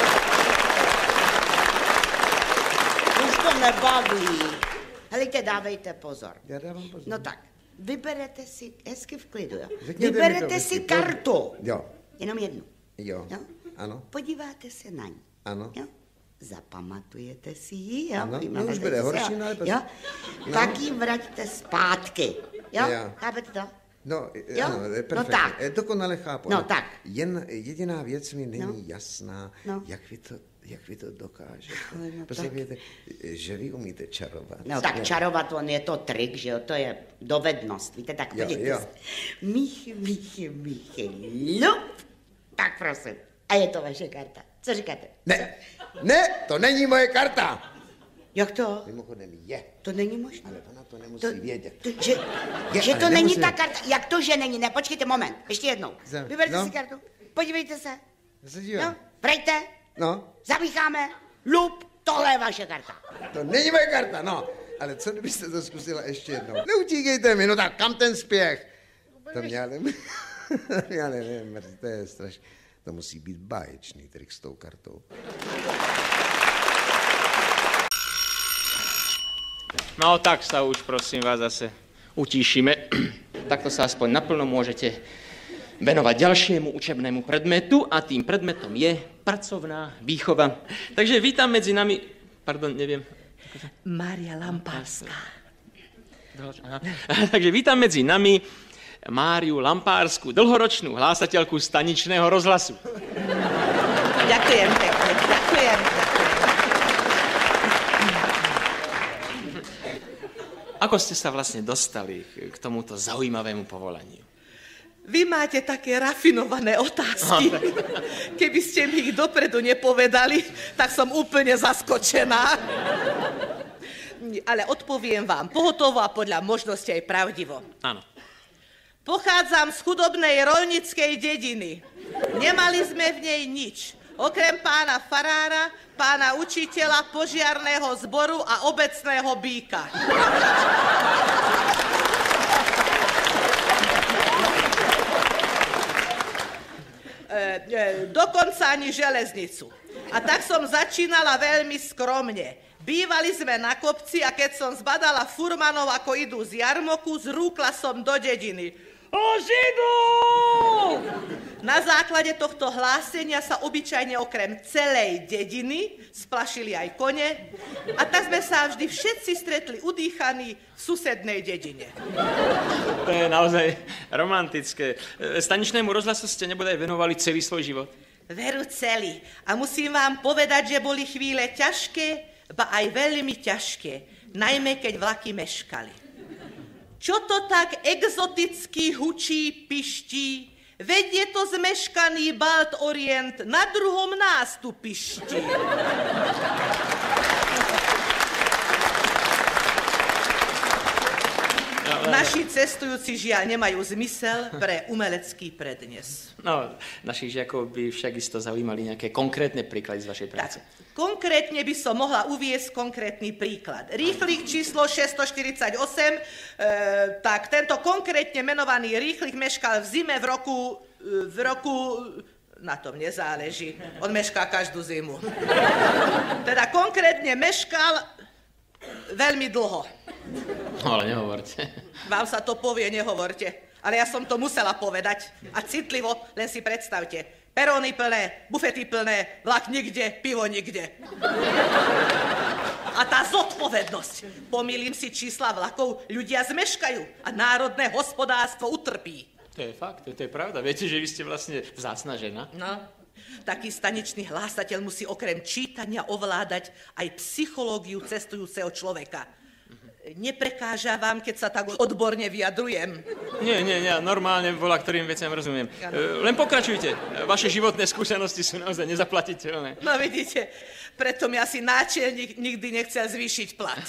Už to nebaví. Helejte, dávejte pozor. Já dávám pozor. No tak, vyberete si, hezky v klidu, jo? Řekněte vyberete si kartu. Jo. Jenom jednu. Jo. jo? Ano. Podíváte se na ní. Ano. Jo? Zapamatujete si ji, jo? Ano, no už bude horší, no, jo? No. Tak ji vraťte zpátky, jo? jo. Chápete to? No, jo? ano, perfektně. No tak. Dokonale chápu. No tak. Jen jediná věc mi není no. jasná, no. jak vy to, jak vy to dokážete. No, Posledujete, že vy umíte čarovat. No tak čarovat, on je to trik, že jo, to je dovednost, víte, tak podívejte se. Míchy, míchy, míchy, lup. Tak prosím. A je to vaše karta. Co říkáte? Ne, ne, to není moje karta. Jak to? Mimochodem je. To není možné. Ale ona to nemusí to, vědět. To, že je, že to nemusí. není ta karta. Jak to, že není? Ne, počkejte moment. Ještě jednou. Zem. Vyberte no. si kartu. Podívejte se. Se dívám. No, vrejte. No. Zamícháme. Lup. Tohle je vaše karta. To není moje karta, no. Ale co kdybyste to zkusila ještě jednou? Neutíkejte mi, no tak kam ten spěch? To mě ale... já nevím, to je strašně... To musí být báječný trik s tou kartou. No tak sa už, prosím vás, zase utíšime. Takto sa aspoň naplno môžete venovať ďalšiemu učebnému predmetu a tým predmetom je pracovná výchova. Takže vítam medzi nami... Pardon, neviem. Mária Lampárska. Takže vítam medzi nami Máriu Lampársku, dlhoročnú hlásateľku staničného rozhlasu. Ďakujem pekne, ďakujem. Ako ste sa vlastne dostali k tomuto zaujímavému povolaniu? Vy máte také rafinované otázky. Keby ste mi ich dopredu nepovedali, tak som úplne zaskočená. Ale odpoviem vám pohotovo a podľa možnosti aj pravdivo. Áno. Pochádzam z chudobnej roľnickej dediny. Nemali sme v nej nič. Okrem pána farára, pána učiteľa, požiarného zboru a obecného býka. E, e, dokonca ani železnicu. A tak som začínala veľmi skromne. Bývali sme na kopci a keď som zbadala furmanov, ako idú z jarmoku, zrúkla som do dediny. O Židu! Na základe tohto hlásenia sa obyčajne okrem celej dediny splašili aj kone a tak sme sa vždy všetci stretli udýchaní v susednej dedine. To je naozaj romantické. Staničnému rozhlasu ste nebodaj venovali celý svoj život? Veru celý. A musím vám povedať, že boli chvíle ťažké, ba aj veľmi ťažké, najmä keď vlaky meškali. Čo to tak exoticky hučí, piští? Veď je to zmeškaný Balt Orient, na druhom nás tu piští. Naši cestujúci žiaľ nemajú zmysel pre umelecký prednes. No, našich žiakov by však isto zaujímali nejaké konkrétne príklady z vašej práce. Tak, konkrétne by som mohla uviesť konkrétny príklad. Rýchlik číslo šesťstoštyridsaťosem, e, tak tento konkrétne menovaný rýchlik meškal v zime v roku... v roku... Na tom nezáleží. On mešká každú zimu. Teda konkrétne meškal veľmi dlho. Ale nehovorte. Vám sa to povie, nehovorte. Ale ja som to musela povedať. A citlivo, len si predstavte. Peróny plné, bufety plné, vlak nikde, pivo nikde. A tá zodpovednosť. Pomýlim si čísla vlakov, ľudia zmeškajú a národné hospodárstvo utrpí. To je fakt, to je pravda. Viete, že vy ste vlastne vzácna žena? No, taký staničný hlásateľ musí okrem čítania ovládať aj psychológiu cestujúceho človeka. Neprekáža vám, keď sa tak odborne vyjadrujem? Nie, nie, nie, normálne voľa, ktorým veciam rozumiem. Ano. Len pokračujte. Vaše životné skúsenosti sú naozaj nezaplatiteľné. No vidíte, preto mi asi náčelník nikdy nechcel zvýšiť plat.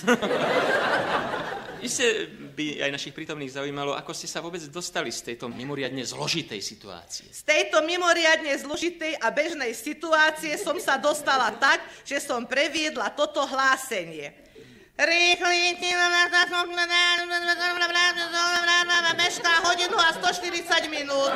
Isté by aj našich prítomných zaujímalo, ako ste sa vôbec dostali z tejto mimoriadne zložitej situácie. Z tejto mimoriadne zložitej a bežnej situácie som sa dostala tak, že som previedla toto hlásenie. Rýchly, mešká hodinu a stoštyridsať minút.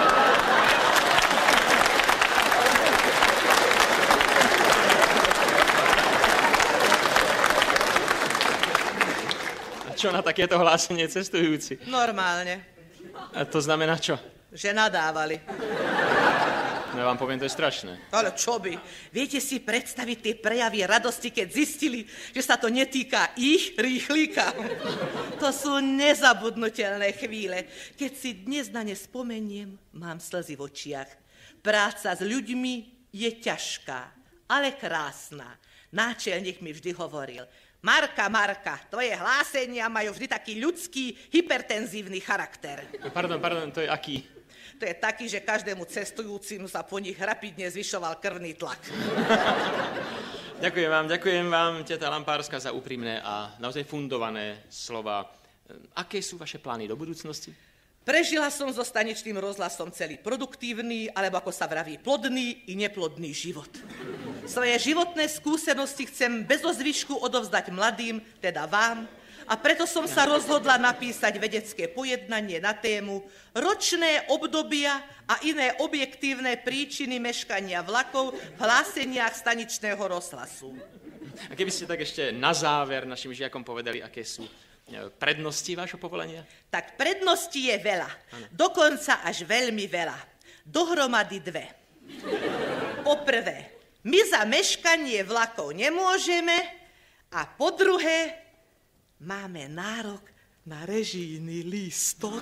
Čo na takéto hlásenie cestujúci? Normálne. A to znamená čo? Že nadávali. No ja vám poviem, to je strašné. Ale čo by? Viete si predstaviť tie prejavy radosti, keď zistili, že sa to netýka ich rýchlíka? To sú nezabudnutelné chvíle. Keď si dnes na ne spomeniem, mám slzy v očiach. Práca s ľuďmi je ťažká, ale krásna. Náčelník mi vždy hovoril, Marka, Marka, tvoje hlásenia majú vždy taký ľudský, hypertenzívny charakter. Pardon, pardon, to je aký? To je taký, že každému cestujúcimu sa po nich rapidne zvyšoval krvný tlak. Ďakujem vám, ďakujem vám, teta Lampárska, za úprimné a naozaj fundované slova. Aké sú vaše plány do budúcnosti? Prežila som so staničným rozhlasom celý produktívny, alebo ako sa vraví, plodný i neplodný život. Svoje životné skúsenosti chcem bez ozvyšku odovzdať mladým, teda vám, a preto som sa rozhodla napísať vedecké pojednanie na tému ročné obdobia a iné objektívne príčiny meškania vlakov v hláseniach staničného rozhlasu. A keby ste tak ešte na záver našim žiakom povedali, aké sú prednosti vášho povolania? Tak prednosti je veľa. Ano. Dokonca až veľmi veľa. Dohromady dve. Poprvé, my za meškanie vlakov nemôžeme a po druhé, máme nárok na režijný lístok.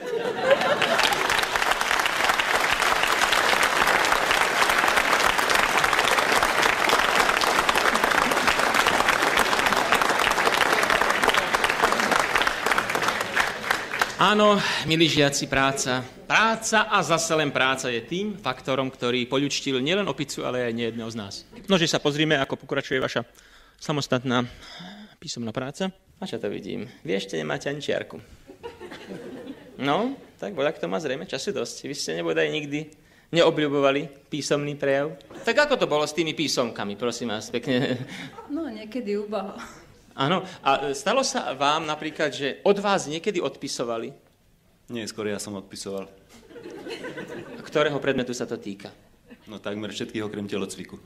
Áno, milí žiaci, práca. Práca a zase len práca je tým faktorom, ktorý poľučtil nielen opicu, ale aj nejedného z nás. Nože sa pozrime, ako pokračuje vaša samostatná písomná práca. A čo to vidím? Vy ešte nemáte ani čiarku. No, tak voľak to má zrejme času dosť. Vy ste nebodaj nikdy neobľubovali písomný prejav? Tak ako to bolo s tými písomkami, prosím vás, pekne? No, niekedy ubaho. Áno, a stalo sa vám napríklad, že od vás niekedy odpisovali? Nie, skôr ja som odpisoval. A ktorého predmetu sa to týka? No takmer všetkých okrem telocviku.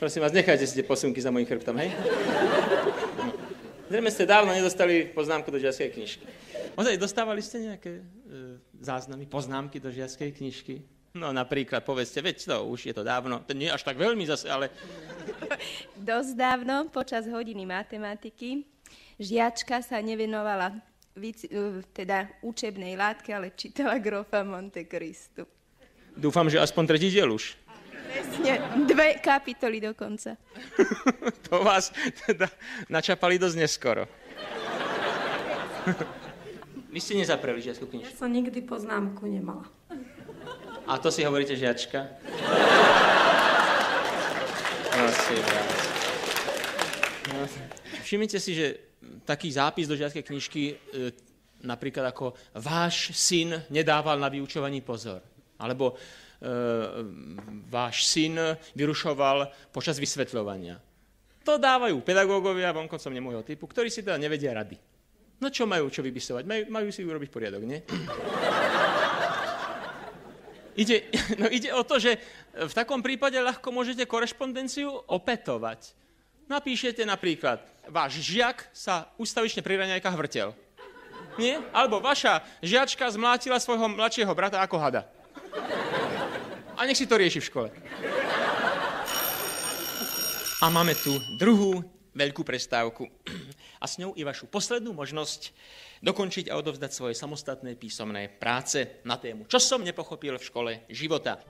prosím vás, nechajte si tie posunky za mojím chrbtom, hej? No. Zrejme ste dávno nedostali poznámku do žiackej knižky. Ozaj, dostávali ste nejaké e, záznamy, poznámky do žiackej knižky? No napríklad, povedzte, veď to, už je to dávno, to nie až tak veľmi zase, ale... Dosť dávno, počas hodiny matematiky, žiačka sa nevenovala teda učebnej látke, ale čítala grofa Monte Cristo. Dúfam, že aspoň tretí diel už. Presne, dve kapitoly dokonca. To vás teda načapali dosť neskoro. Vy ste nezapreli žiackú knižku? Ja som nikdy poznámku nemala. A to si hovoríte žiačka? Prosím vás. No, všimnite si, že taký zápis do žiackej knižky, e, napríklad ako váš syn nedával na vyučovaní pozor. Alebo e, váš syn vyrušoval počas vysvetľovania. To dávajú pedagógovia vonkoncom nemôjho typu, ktorí si teda nevedia rady. No čo majú čo vypisovať? Majú, majú si urobiť poriadok, nie? Ide, no ide o to, že v takom prípade ľahko môžete korešpondenciu opätovať. Napíšete napríklad, váš žiak sa ustavične pri raňajkách vrtel. Nie? Alebo vaša žiačka zmlátila svojho mladšieho brata ako hada. A nech si to rieši v škole. A máme tu druhú veľkú prestávku. A s ňou i vašu poslednú možnosť dokončiť a odovzdať svoje samostatné písomné práce na tému Čo som nepochopil v škole života.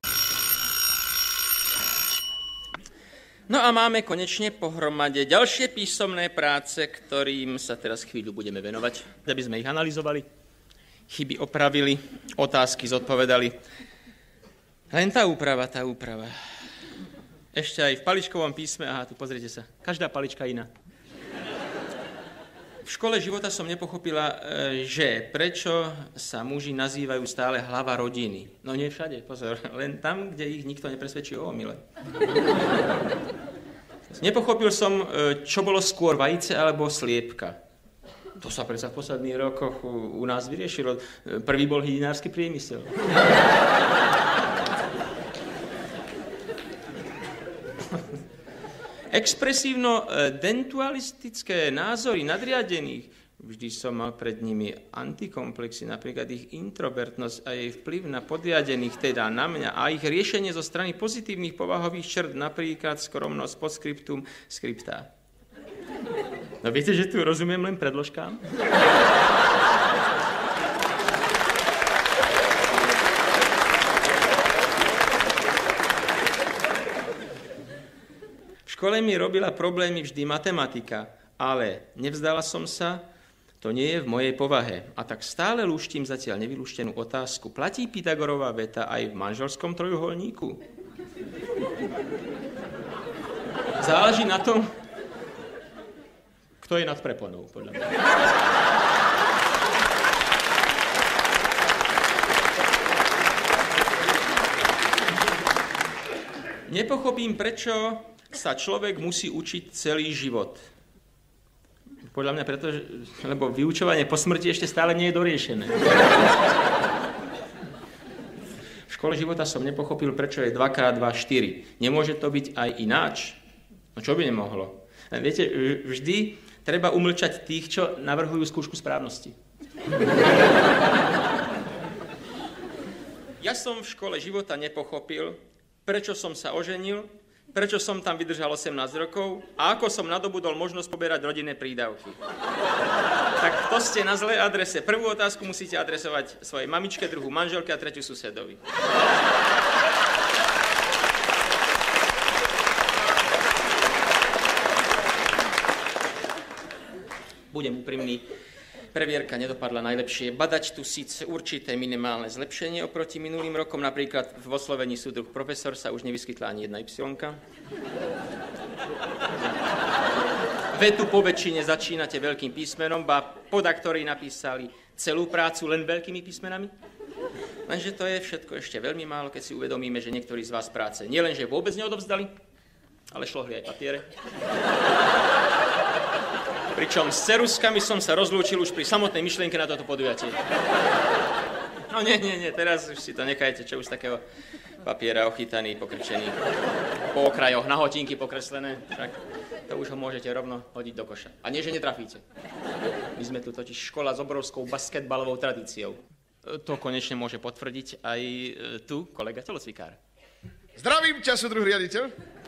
No a máme konečne pohromade ďalšie písomné práce, ktorým sa teraz chvíľu budeme venovať, aby sme ich analyzovali, chyby opravili, otázky zodpovedali. Len tá úprava, tá úprava. Ešte aj v paličkovom písme, aha, tu pozrite sa, každá palička iná. V škole života som nepochopila, že prečo sa muži nazývajú stále hlava rodiny. No nie všade, pozor, len tam, kde ich nikto nepresvedčí o omyle. Nepochopil som, čo bolo skôr vajíce alebo sliepka. To sa predsa v posledných rokoch u nás vyriešilo. Prvý bol hydinársky priemysel. Expresívno-dentualistické názory nadriadených, vždy som mal pred nimi antikomplexy, napríklad ich introvertnosť a jej vplyv na podriadených, teda na mňa, a ich riešenie zo strany pozitívnych povahových črt, napríklad skromnosť, podscriptum, skriptá. No viete, že tu rozumiem len predložkám? V škole mi robila problémy vždy matematika, ale nevzdala som sa, to nie je v mojej povahe. A tak stále lúštim zatiaľ nevylúštenú otázku. Platí Pythagorová veta aj v manželskom trojuholníku? Záleží na tom, kto je nad preponou, podľa mňa. Nepochopím, prečo sa človek musí učiť celý život. Podľa mňa preto, lebo vyučovanie po smrti ešte stále nie je doriešené. V škole života som nepochopil, prečo je dva krát dva štyri. Nemôže to byť aj ináč? No čo by nemohlo? Viete, vždy treba umlčať tých, čo navrhujú skúšku správnosti. Ja som v škole života nepochopil, prečo som sa oženil, prečo som tam vydržal osemnásť rokov a ako som nadobudol možnosť poberať rodinné prídavky. Tak to ste na zlej adrese. Prvú otázku musíte adresovať svojej mamičke, druhú manželke a tretiu susedovi. Budem úprimný. Previerka nedopadla najlepšie. Badať tu síce určité minimálne zlepšenie oproti minulým rokom. Napríklad v oslovení súdruh profesor sa už nevyskytla ani jedna ypsilonka. Vetu po väčšine začínate veľkým písmenom, ba podaktori napísali celú prácu len veľkými písmenami. Lenže to je všetko ešte veľmi málo, keď si uvedomíme, že niektorí z vás práce nielenže vôbec neodovzdali, ale šlohli aj papiere. Pričom s ceruskami som sa rozlúčil už pri samotnej myšlienke na toto podujatie. No nie, nie, nie, teraz už si to nechajte, čo už z takého papiera ochytaný, pokrčený, po okrajoch, na hotinky pokreslené, však to už ho môžete rovno hodiť do koša. A nie, že netrafíte. My sme tu totiž škola s obrovskou basketbalovou tradíciou. To konečne môže potvrdiť aj tu kolega telocvikár. Zdravím ťa, súdruh riaditeľ.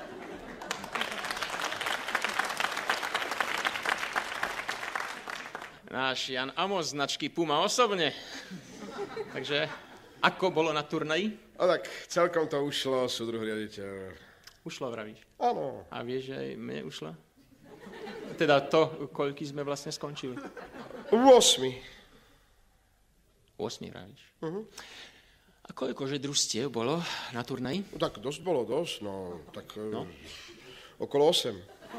Náš Jan Amos značky Puma osobne. Takže, ako bolo na turnaji? No tak, celkom to ušlo, súdruh riaditeľ. Ušlo, vravíš? Áno. A vieš, že aj mne ušlo? Teda to, koľky sme vlastne skončili? U osmi. U osmi, vravíš? Uh-huh. A koľkože družstiev bolo na turnaji? No, tak dosť bolo, dosť, no. Tak no. Okolo osem.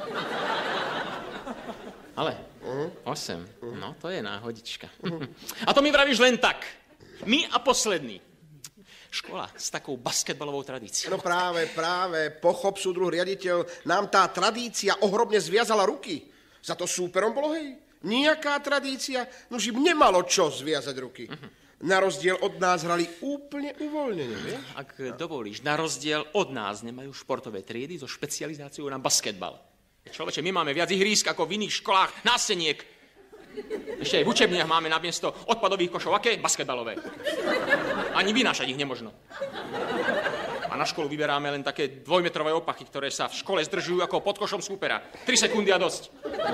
Ale uh-huh. osem, uh-huh. No to je náhodička. Uh-huh. A to mi vravíš len tak. My a posledný. Škola s takou basketbalovou tradíciou. No práve, práve, pochop, súdruh riaditeľ, nám tá tradícia ohromne zviazala ruky. Za to súperom bolo, hej. Nijaká tradícia, nož im nemalo čo zviazať ruky. Uh-huh. Na rozdiel od nás hrali úplne uvoľnenie, vieš? Ak dovolíš, na rozdiel od nás nemajú športové triedy so špecializáciou na basketbal. Človeče, my máme viac ihrísk ako v iných školách náseniek. Ešte aj v učebniach máme namiesto odpadových košov aké? Basketbalové. Ani vynášať ich nemožno. A na školu vyberáme len také dvojmetrové opachy, ktoré sa v škole zdržujú ako pod košom súpera. Tri sekundy a dosť.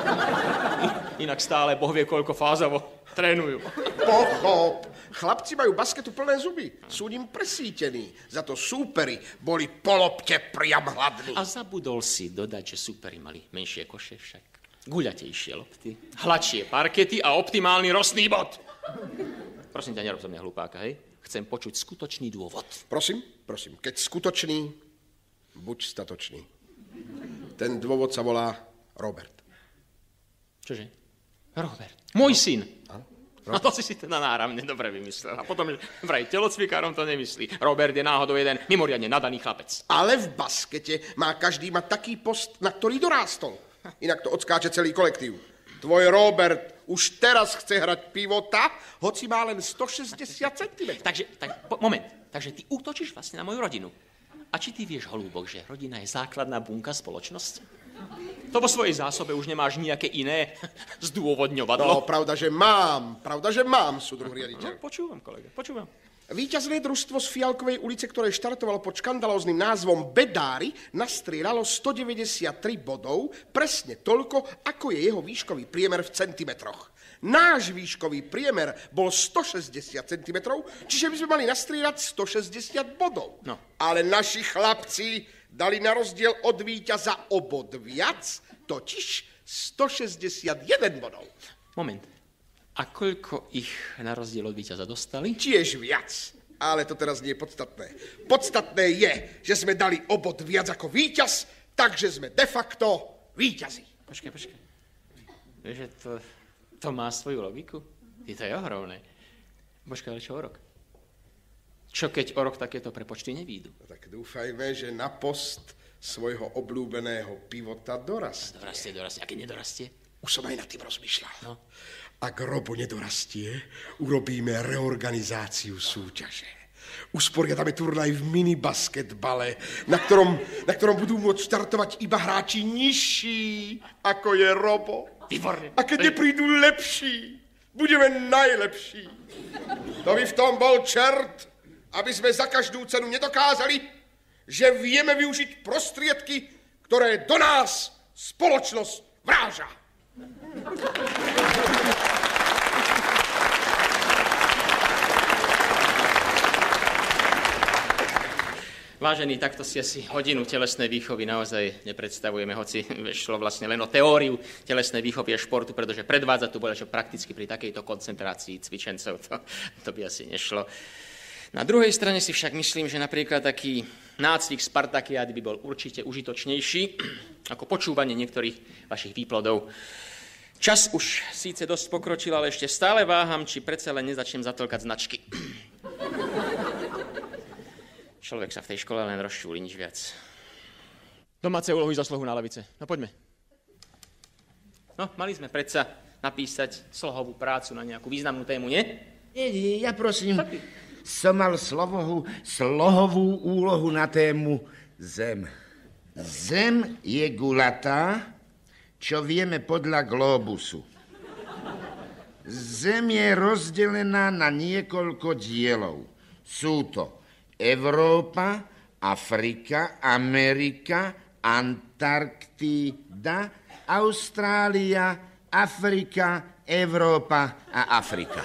Inak stále Boh vie, koľko fázovo trénujú. Pochop. Chlapci majú basketu plné zuby. Sú ním presítení. Za to súperi boli po lopte priam hladní. A zabudol si dodať, že súperi mali menšie koše však. Guľatejšie lopty, hladšie parkety a optimálny rostný bod. Prosím ťa, nerob zo mňa hlupáka, hej? Chcem počuť skutočný dôvod. Prosím, prosím, keď skutočný, buď statočný. Ten dôvod sa volá Robert. Čože? Robert. Môj no. syn. A to si si teda náramne dobre vymyslel. A potom vraj telocvikárom to nemyslí. Robert je náhodou jeden mimoriadne nadaný chlapec. Ale v baskete má každý mať taký post, na ktorý dorástol. Inak to odskáče celý kolektív. Tvoj Robert už teraz chce hrať pivota, hoci má len stošesťdesiat centimetrov. Takže, tak, po, moment. Takže ty útočíš vlastne na moju rodinu. A či ty vieš, holúbok, že rodina je základná bunka spoločnosti? To vo svojej zásobe už nemáš nejaké iné zdôvodňovadlo. No, pravda, že mám. Pravda, že mám, súdruh riaditeľ. No, počúvam, kolega, počúvam. Víťazné družstvo z Fialkovej ulice, ktoré štartovalo pod škandalóznym názvom Bedári, nastrieľalo stodeväťdesiattri bodov, presne toľko, ako je jeho výškový priemer v centimetroch. Náš výškový priemer bol stošesťdesiat centimetrov, čiže by sme mali nastrieľať stošesťdesiat bodov. No. Ale naši chlapci dali na rozdiel od víťaza o bod viac, totiž stošesťdesiatjeden bodov. Moment. A koľko ich na rozdiel od víťaza dostali? Tiež viac. Ale to teraz nie je podstatné. Podstatné je, že sme dali o bod viac ako víťaz, takže sme de facto víťazi. Počkaj, počkaj. Vieš, že to, to má svoju logiku? Je to je ohromné. Počkaj, ale čo o rok? Čo keď o rok takéto prepočty nevídu? No tak dúfajme, že na post svojho obľúbeného pivota dorastie. Dorastie, dorastie. A keď nedorastie? Už som aj nad tým rozmýšľal. No. Ak Robo nedorastie, urobíme reorganizáciu súťaže. Usporiadame turnaj v minibasketbale, na ktorom, na ktorom budú môcť štartovať iba hráči nižší, ako je Robo. Výborne. A keď neprídu lepší, budeme najlepší. To by v tom bol čert, aby sme za každú cenu nedokázali, že vieme využiť prostriedky, ktoré do nás spoločnosť vráža. Vážení, takto si asi hodinu telesnej výchovy naozaj nepredstavujeme, hoci šlo vlastne len o teóriu telesnej výchovy a športu, pretože predvádzať tu bolo čo prakticky pri takejto koncentrácii cvičencov, to, to by asi nešlo. Na druhej strane si však myslím, že napríklad taký nácvik Spartakiády by bol určite užitočnejší ako počúvanie niektorých vašich výplodov. Čas už síce dosť pokročil, ale ešte stále váham, či predsa len nezačnem zatlkať značky. Človek sa v tej škole len rozčúli, nič viac. Domáce úlohy za slohu na lavice. No poďme. No, mali sme predsa napísať slohovú prácu na nejakú významnú tému, nie? Nie, nie, ja prosím, som mal slovohu, slohovú úlohu na tému Zem. Zem je gulatá, čo vieme podľa globusu. Zem je rozdelená na niekoľko dielov. Sú to Európa, Afrika, Amerika, Antarktída, Austrália, Afrika, Európa a Afrika.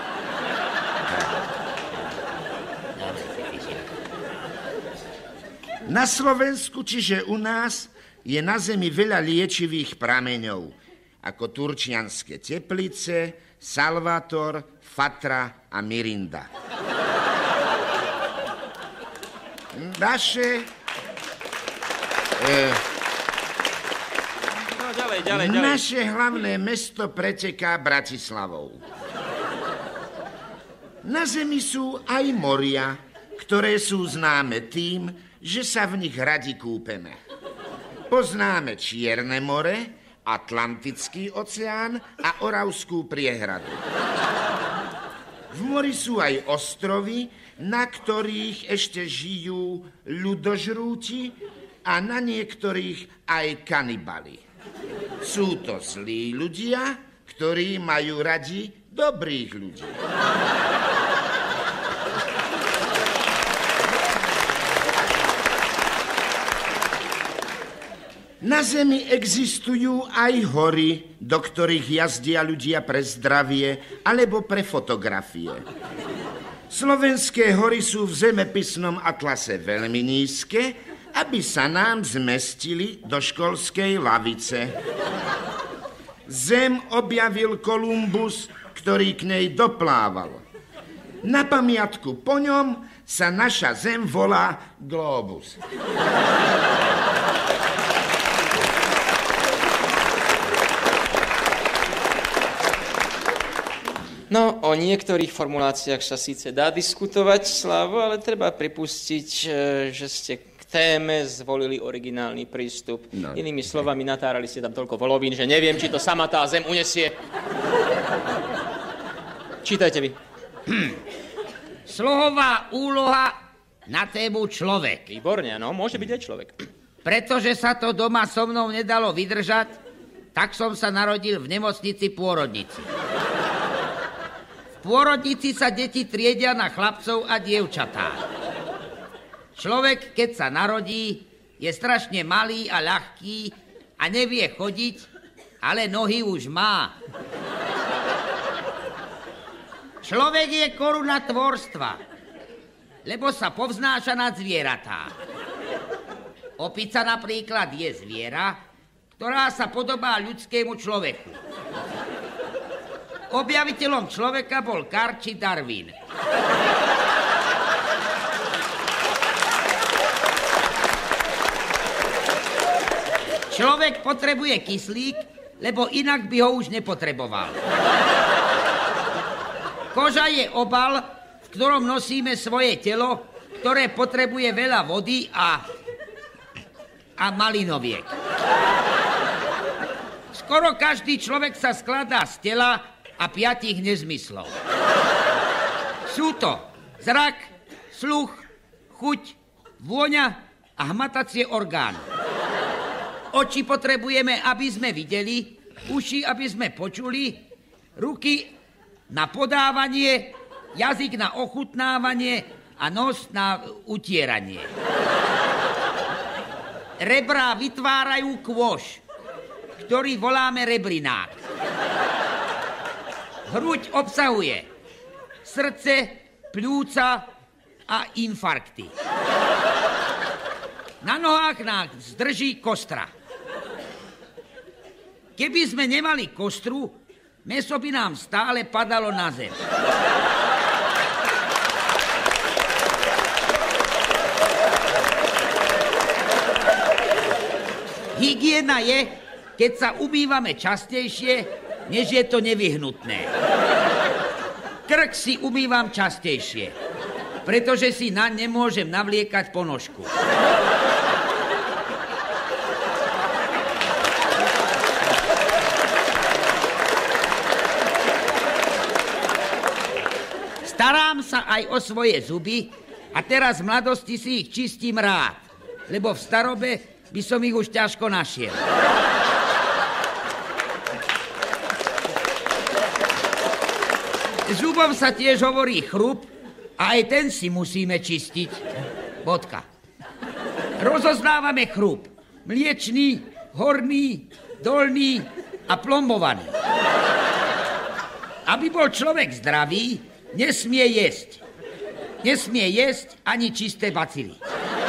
Na Slovensku, čiže u nás, je na Zemi veľa liečivých prameňov, ako Turčianske Teplice, Salvator, Fatra a Mirinda. Naše... E, no, ďalej, ďalej, ďalej. Naše hlavné mesto preteká Bratislavou. Na Zemi sú aj moria, ktoré sú známe tým, že sa v nich radi kúpeme. Poznáme Čierne more, Atlantický oceán a Oravskú priehradu. V mori sú aj ostrovy, na ktorých ešte žijú ľudožrúti a na niektorých aj kanibali. Sú to zlí ľudia, ktorí majú radi dobrých ľudí. Na Zemi existujú aj hory, do ktorých jazdia ľudia pre zdravie alebo pre fotografie. Slovenské hory sú v zemepisnom atlase veľmi nízke, aby sa nám zmestili do školskej lavice. Zem objavil Kolumbus, ktorý k nej doplával. Na pamiatku po ňom sa naša Zem volá Globus. No, o niektorých formuláciách sa síce dá diskutovať, Slavo, ale treba pripustiť, že ste k téme zvolili originálny prístup. No. Inými slovami, natárali ste tam toľko volovín, že neviem, či to sama tá Zem unesie. Čítajte vy. Slohová úloha na tému človek. Výborne, no, môže byť aj človek. Pretože sa to doma so mnou nedalo vydržať, tak som sa narodil v nemocnici pôrodnici. V pôrodnici sa deti triedia na chlapcov a dievčatá. Človek, keď sa narodí, je strašne malý a ľahký a nevie chodiť, ale nohy už má. Človek je koruna tvorstva, lebo sa povznáša nad zvieratá. Opica napríklad je zviera, ktorá sa podobá ľudskému človeku. Objaviteľom človeka bol Karl či Darwin. Človek potrebuje kyslík, lebo inak by ho už nepotreboval. Koža je obal, v ktorom nosíme svoje telo, ktoré potrebuje veľa vody a, a malinoviek. Skoro každý človek sa skladá z tela a piatich nezmyslov. Sú to zrak, sluch, chuť, vôňa a hmatacie orgány. Oči potrebujeme, aby sme videli, uši, aby sme počuli, ruky na podávanie, jazyk na ochutnávanie a nos na utieranie. Rebrá vytvárajú kôš, ktorý voláme rebrinák. Hruď obsahuje srdce, pľúca a infarkty. Na nohách nás zdrží kostra. Keby sme nemali kostru, mäso by nám stále padalo na zem. Hygiena je, keď sa umývame častejšie, než je to nevyhnutné. Krk si umývam častejšie, pretože si naň nemôžem navliekať ponožku. Starám sa aj o svoje zuby a teraz v mladosti si ich čistím rád, lebo v starobe by som ich už ťažko našiel. Zubom sa tiež hovorí chrup a aj ten si musíme čistiť. Bodka. Rozoznávame chrup. Mliečný, horný, dolný a plombovaný. Aby bol človek zdravý, nesmie jesť. Nesmie jesť ani čisté bacily.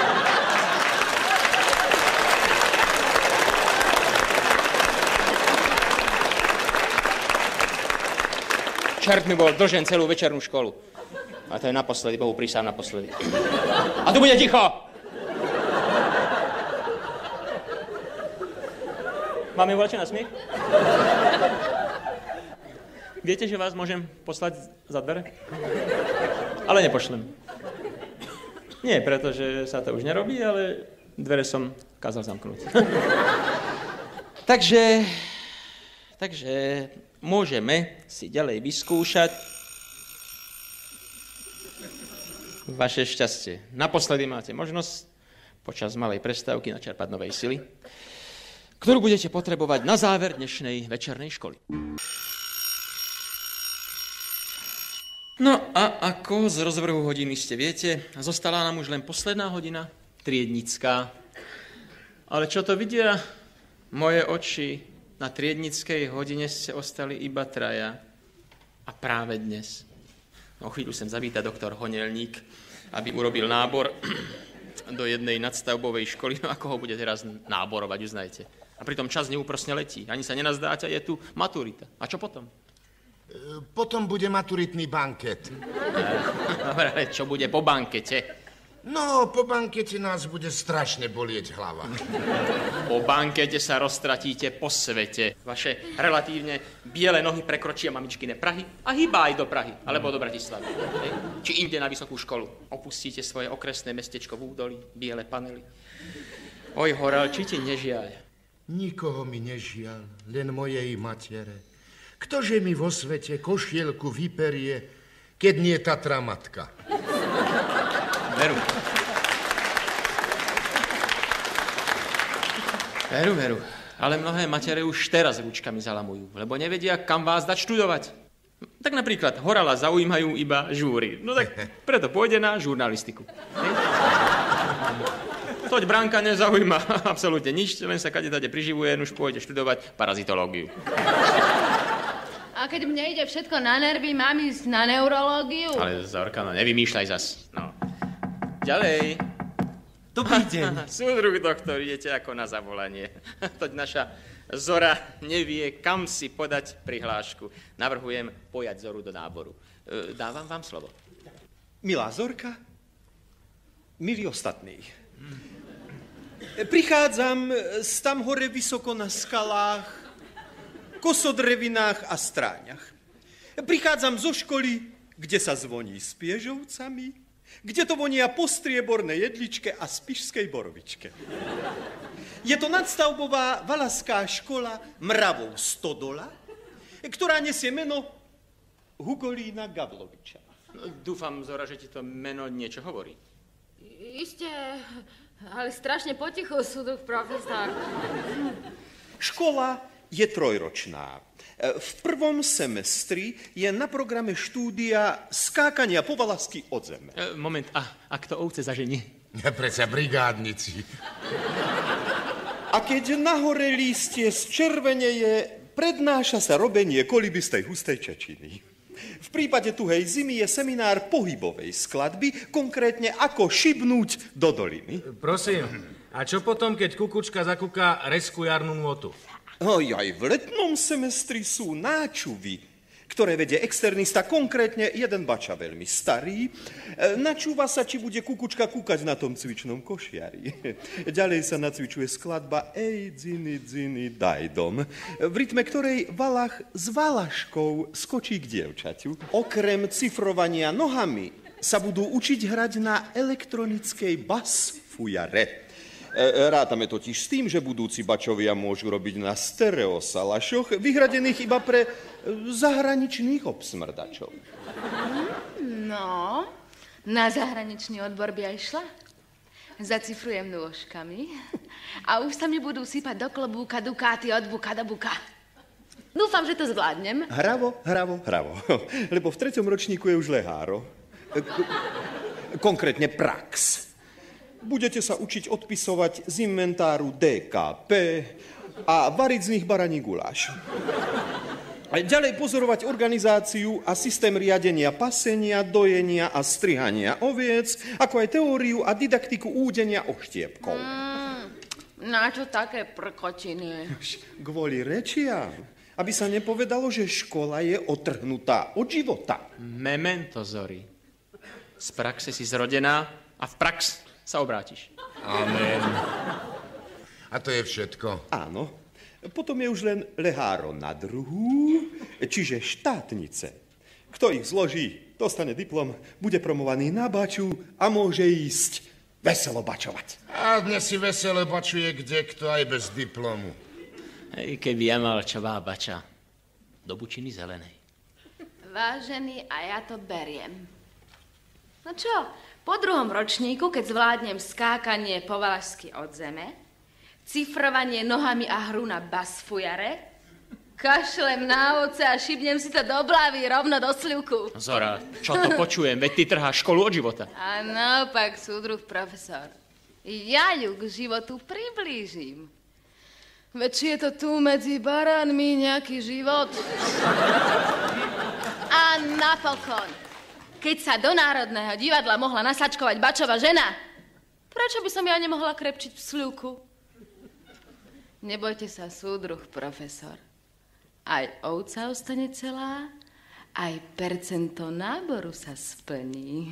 Čert mi bol dlžen celú večernú školu. A to je naposledy, Bohu prísahám naposledy. A tu bude ticho! Máme volače na smiech? Viete, že vás môžem poslať za dvere? Ale nepošlem. Nie, pretože sa to už nerobí, ale dvere som kázal zamknúť. takže, takže môžeme si ďalej vyskúšať vaše šťastie. Naposledy máte možnosť počas malej prestávky načerpať novej sily, ktorú budete potrebovať na záver dnešnej večernej školy. No a ako z rozvrhu hodiny ste viete, zostala nám už len posledná hodina, triednická. Ale čo to vidia moje oči? Na triednickej hodine ste ostali iba traja. A práve dnes. O chvíľu sem zavíta doktor Honelník, aby urobil nábor do jednej nadstavbovej školy. No ako ho bude teraz náborovať, uznajte. A pritom čas neúprosne letí. Ani sa nenazdáte, je tu maturita. A čo potom? Potom bude maturitný banket. Dobre, ale čo bude po bankete? No, po bankete nás bude strašne bolieť hlava. Po bankete sa roztratíte po svete. Vaše relatívne biele nohy prekročia mamičkine Prahy a hýba aj do Prahy, alebo do Bratislavy. Či inde na vysokú školu. Opustíte svoje okresné mestečko v údolí, biele panely. Oj, Horal, či ti nežiaľ? Nikoho mi nežiaľ, len mojej matere. Ktože mi vo svete košielku vyperie, keď nie Tatra matka? Veru. Veru, veru. Ale mnohé matere už teraz ručkami zalamujú, lebo nevedia, kam vás dať študovať. Tak napríklad Horala zaujímajú iba žúry. No tak preto pôjde na žurnalistiku. Toť Branka nezaujíma absolútne nič, len sa kade tade priživuje, už pôjde študovať parazitológiu. A keď mne ide všetko na nervy, mám ísť na neurológiu? Ale Zorka, no nevymýšľaj zas. No. Ďalej. Dobrý deň. Súdruh doktor, idete ako na zavolanie. Toť naša Zora nevie, kam si podať prihlášku. Navrhujem pojať Zoru do náboru. E, dávam vám slovo. Milá Zorka, milí ostatní. Prichádzam z tam hore vysoko na skalách, kosodrevinách a stráňach. Prichádzam zo školy, kde sa zvoní s piežovcami, kde to vonia po striebornej jedličke a spišskej borovičke. Je to nadstavbová valaská škola Mravov Stodola, ktorá nesie meno Hugolína Gavloviča. Dúfam, Zora, že ti to meno niečo hovorí. Isté, ale strašne potichu, súdruh profesor. Škola je trojročná. V prvom semestri je na programe štúdia skákania po valasky od zeme. E, moment, a ak to ovce zaženie? Ja predsa brigádnici. A keď nahore lístie zčerveneje, prednáša sa robenie kolibistej hustej čečiny. V prípade tuhej zimy je seminár pohybovej skladby, konkrétne ako šibnúť do doliny. Prosím, a čo potom, keď kukučka zakúka resku jarnú nôtu? Oj, aj v letnom semestri sú náčuvy, ktoré vedie externista, konkrétne jeden bača veľmi starý. Načúva sa, či bude kukučka kúkať na tom cvičnom košiari. Ďalej sa nacvičuje skladba Ej, dzini, dzini, daj dom, v rytme ktorej Valach s Valaškou skočí k dievčaťu. Okrem cifrovania nohami sa budú učiť hrať na elektronickej bas-fujare. Rátame totiž s tým, že budúci bačovia môžu robiť na stereosalašoch, vyhradených iba pre zahraničných obsmrdačov. Hmm, Na zahraničný odbor by aj šla. Zacifrujem nôžkami a už sa mi budú sypať do klobúka dukáty od buka do buka. Dúfam, že to zvládnem. Hravo, hravo, hravo. Lebo v treťom ročníku je už leháro. Konkrétne prax. Budete sa učiť odpisovať z inventáru dé ká pé a variť z nich baraní guláš. Ďalej pozorovať organizáciu a systém riadenia pasenia, dojenia a strihania oviec, ako aj teóriu a didaktiku údenia oštiepkov. Mm, na čo také prkotiny? Kvôli rečiam, aby sa nepovedalo, že škola je otrhnutá od života. Memento, Zori. Z praxe si zrodená a v prax sa obrátiš. Amen. A to je všetko? Áno. Potom je už len leháro na druhú, čiže štátnice. Kto ich zloží, dostane diplom, bude promovaný na baču a môže ísť veselo bačovať. A dnes si veselo bačuje kdekto aj bez diplomu. Hej, keby ja mal čová bača do bučiny zelenej. Vážený, a ja to beriem. No čo, po druhom ročníku, keď zvládnem skákanie po valašsky od zeme, cifrovanie nohami a hru na basfujare, kašlem na ovoce a šibnem si to do blavy rovno do sľuku. Zora, čo to počujem? Veď ty trháš školu od života. A naopak, súdruh profesor, ja ju k životu priblížim. Veď či je to tu medzi baránmi nejaký život? A napokon, keď sa do Národného divadla mohla nasačkovať bačová žena, prečo by som ja nemohla krepčiť v sľuku? Nebojte sa, súdruh profesor. Aj ovca ostane celá, aj percento náboru sa splní.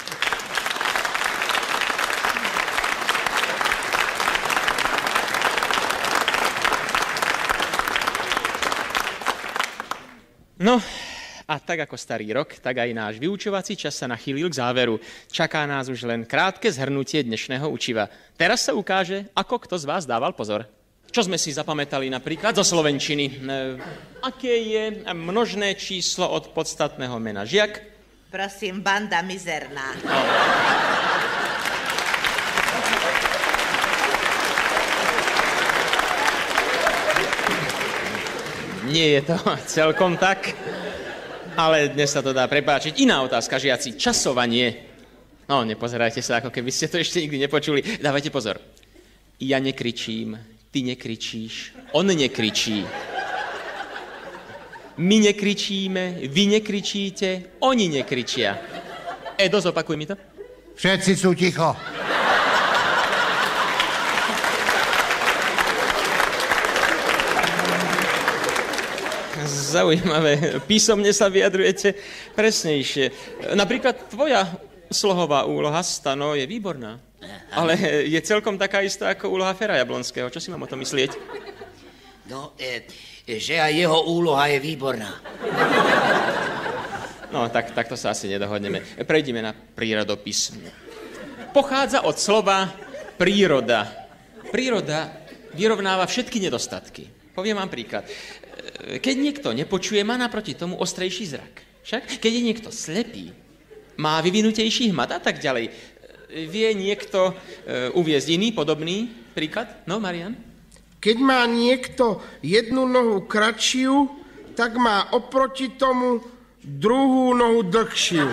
No, a tak ako starý rok, tak aj náš vyučovací čas sa nachýlil k záveru. Čaká nás už len krátke zhrnutie dnešného učiva. Teraz sa ukáže, ako kto z vás dával pozor. Čo sme si zapamätali napríklad zo slovenčiny? E, aké je množné číslo od podstatného mena žiak? Prosím, banda mizerná. Nie je to celkom tak, ale dnes sa to dá prepáčiť. Iná otázka, žiaci. Časovanie. No, nepozerajte sa, ako keby ste to ešte nikdy nepočuli. Dávajte pozor. Ja nekričím, ty nekričíš, on nekričí. My nekričíme, vy nekričíte, oni nekričia. Edo, zopakuj mi to. Všetci sú ticho. Zaujímavé. Písomne sa vyjadrujete presnejšie. Napríklad tvoja slohová úloha, Stano, je výborná. Ale je celkom taká istá ako úloha Fera Jablonského. Čo si mám o tom myslieť? No, e, že aj jeho úloha je výborná. No, tak, tak to sa asi nedohodneme. Prejdime na prírodopis. Pochádza od slova príroda. Príroda vyrovnáva všetky nedostatky. Poviem vám príklad. Keď niekto nepočuje, má naproti tomu ostrejší zrak. Však, keď je niekto slepý, má vyvinutejší hmat a tak ďalej. Vie niekto uh, uviesť iný, podobný príklad? No, Marian? Keď má niekto jednu nohu kratšiu, tak má oproti tomu druhú nohu dlhšiu.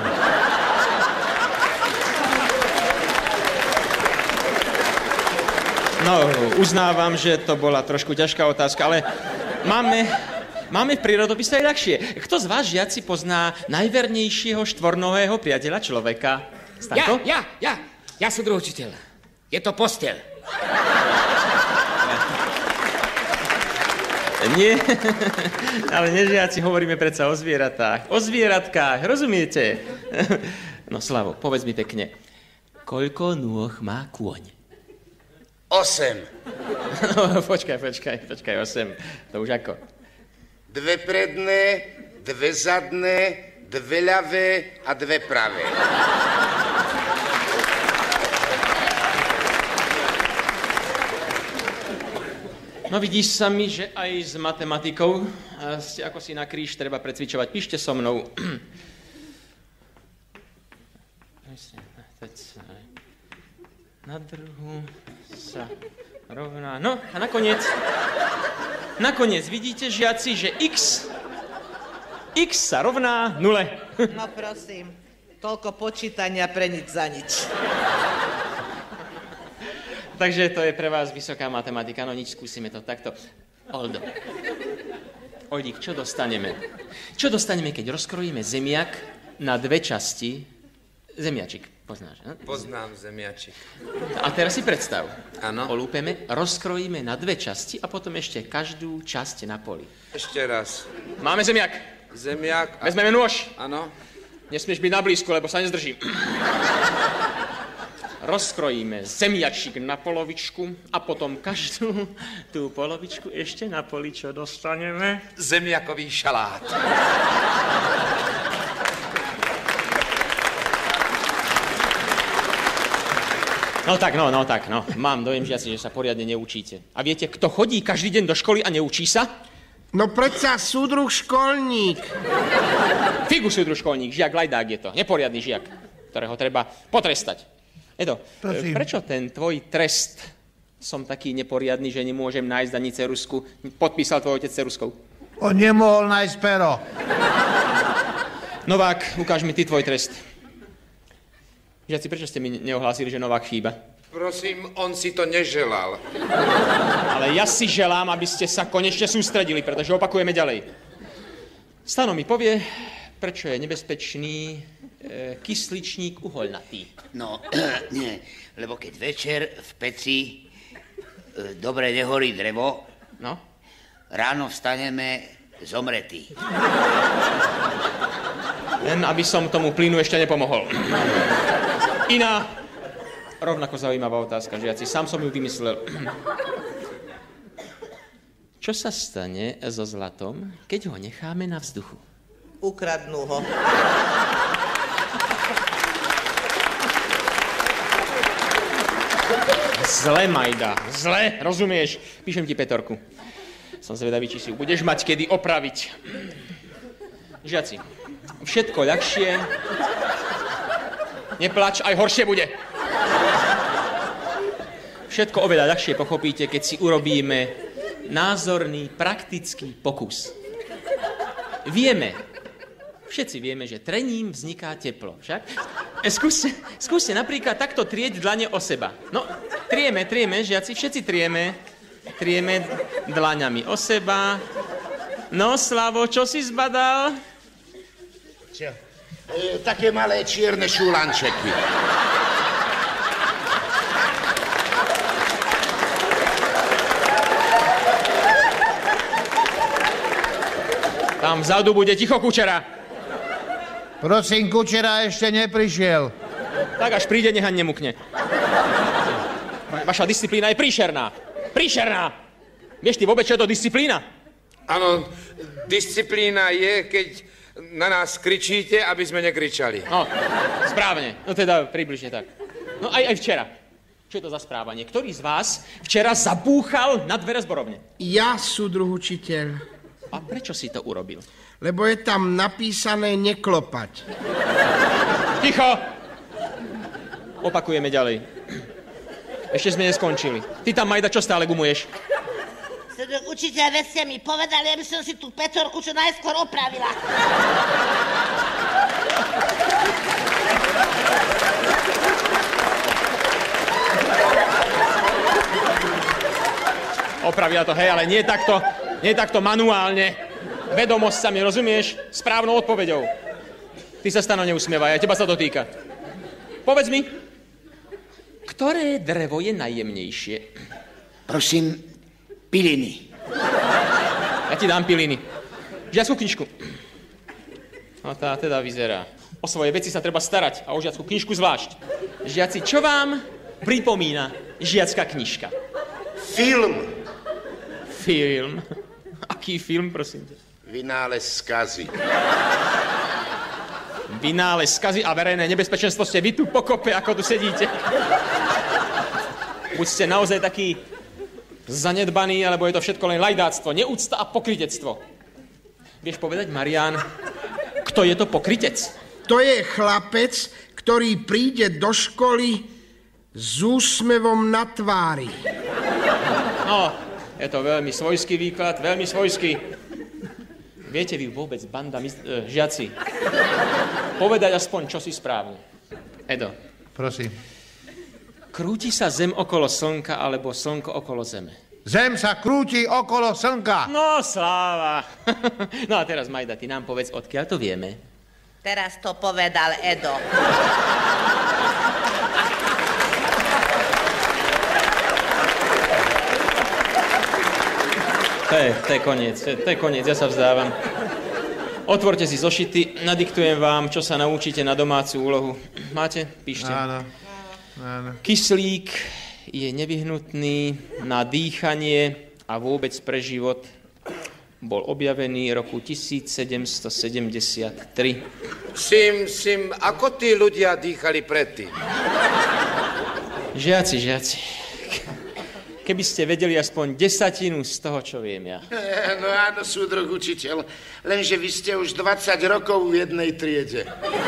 No, uznávam, že to bola trošku ťažká otázka, ale máme, máme v prírodopise aj ľahšie. Kto z vás, žiaci, pozná najvernejšieho štvornohého priateľa človeka? Stanko? Ja, ja, ja, ja som druhý učiteľ. Je to posteľ. Nie, ale nežiaci, hovoríme predsa o zvieratách. O zvieratkách, rozumiete? No, Slavo, povedz mi pekne, koľko nôh má kôň? Osem. No, počkaj, počkaj, počkaj, osem. To už ako? Dve predné, dve zadné, dve ľavé a dve pravé. No vidíš sa mi, že aj s matematikou, ste ako si na kríž treba precvičovať. Píšte so mnou. Na druhu sa rovná... No a nakoniec... Nakoniec vidíte, žiaci, že x... x sa rovná nule. No prosím, toľko počítania pre nič za nič. Takže to je pre vás vysoká matematika, no nič, skúsime to takto. Oldo. Oldík, čo dostaneme? Čo dostaneme, keď rozkrojíme zemiak na dve časti? Zemiačik, poznáš, ne? Poznám zemiačik. A teraz si predstav. Áno. Olúpeme, rozkrojíme na dve časti a potom ešte každú časť na poli. Ešte raz. Máme zemiak. Zemiak. A... Vezmeme nôž. Áno. Nesmieš byť na blízku, lebo sa nezdržím. Rozkrojíme zemiačik na polovičku a potom každú tú polovičku ešte na poli, čo dostaneme? Zemiakový šalát. No tak, no, no tak, no. Mám dojem, žiaci, že sa poriadne neučíte. A viete, kto chodí každý deň do školy a neučí sa? No predsa súdruh školník. Figu súdruh školník, žiak lajdák je to. Neporiadny žiak, ktorého treba potrestať. Edo, Prosím. Prečo ten tvoj trest, som taký neporiadny, že nemôžem nájsť ani ceruzku, podpísal tvoj otec ceruzkou? On nemohol nájsť pero. Novák, ukáž mi ty tvoj trest. Žiaci, prečo ste mi neohlásili, že Novák chýba? Prosím, on si to neželal. Ale ja si želám, aby ste sa konečne sústredili, pretože opakujeme ďalej. Stano mi povie, prečo je nebezpečný e, kysličník uholnatý. No, nie, lebo keď večer v peci e, dobre nehorí drevo, no? Ráno vstaneme zomretí. Len aby som tomu plynu ešte nepomohol. Iná, rovnako zaujímavá otázka, žiaci. Sám som ju vymyslel. Čo sa stane so zlatom, keď ho necháme na vzduchu? Ukradnú ho. Zle, Majda, zle, rozumieš? Píšem ti Petorku. Som zvedavý, či si ju budeš mať kedy opraviť. Žiaci, všetko ľahšie. Neplač, aj horšie bude. Všetko oveľa ľahšie pochopíte, keď si urobíme názorný, praktický pokus. Vieme, všetci vieme, že trením vzniká teplo, však? Skúste, skúste napríklad takto trieť dlane o seba. No, trieme, trieme, žiaci, všetci trieme. Trieme dlaňami o seba. No, Slavo, čo si zbadal? Čo? E, také malé čierne šulančeky. Tam vzadu bude ticho, kučera. Prosím, kučera ešte neprišiel. Tak až príde, nech ani nemukne. Vaša disciplína je príšerná. Príšerná! Vieš ty vôbec, čo je to disciplína? Áno, disciplína je, keď na nás kričíte, aby sme nekričali. No, správne. No teda približne tak. No aj, aj včera. Čo je to za správanie? Ktorý z vás včera zabúchal na dvere zborovne? Ja, súdruh učiteľ. A prečo si to urobil? Lebo je tam napísané neklopať. Ticho! Opakujeme ďalej. Ešte sme neskončili. Ty tam, Majda, čo stále gumuješ? Súdruh učiteľ, veď ste mi povedali, aby som si tú Petorku čo najskôr opravila. Opravila to, hej, ale nie takto, nie takto manuálne. Vedomosťami, rozumieš? Správnou odpoveďou. Ty sa, Stano, neusmievaj, aj teba sa to týka. Povedz mi, ktoré drevo je najjemnejšie? Prosím, piliny. Ja ti dám piliny. Žiackú knižku. No tá teda vyzerá. O svoje veci sa treba starať a o žiackú knižku zvlášť. Žiaci, čo vám pripomína žiacka knižka? Film. Film? Aký film, prosím ťa? Vynález skazy. Vynález skazy a verejné nebezpečenstvo ste vy tu pokope, ako tu sedíte. Buď ste naozaj taký zanedbaný, alebo je to všetko len lajdáctvo, neúcta a pokrytectvo. Vieš povedať, Marián, kto je to pokrytec? To je chlapec, ktorý príde do školy s úsmevom na tvári. No, je to veľmi svojský výklad, veľmi svojský. Viete vy vôbec, banda, my, e, žiaci, povedať aspoň čosi správne. Edo. Prosím. Krúti sa zem okolo slnka, alebo slnko okolo zeme? Zem sa krúti okolo slnka. No, sláva. No a teraz, Majda, ty nám povedz, odkiaľ to vieme? Teraz to povedal Edo. To je, to je koniec, to je koniec, ja sa vzdávam. Otvorte si zošity, nadiktujem vám, čo sa naučíte na domácu úlohu. Máte? Píšte. Áno. Áno. Kyslík je nevyhnutný na dýchanie a vôbec pre život. Bol objavený roku tisícsedemstosedemdesiattri. Sim, sim, ako tí ľudia dýchali predtým? Žiaci, žiaci. Keby ste vedeli aspoň desatinu z toho, čo viem ja. No áno, súdruh učiteľ, lenže vy ste už dvadsať rokov v jednej triede.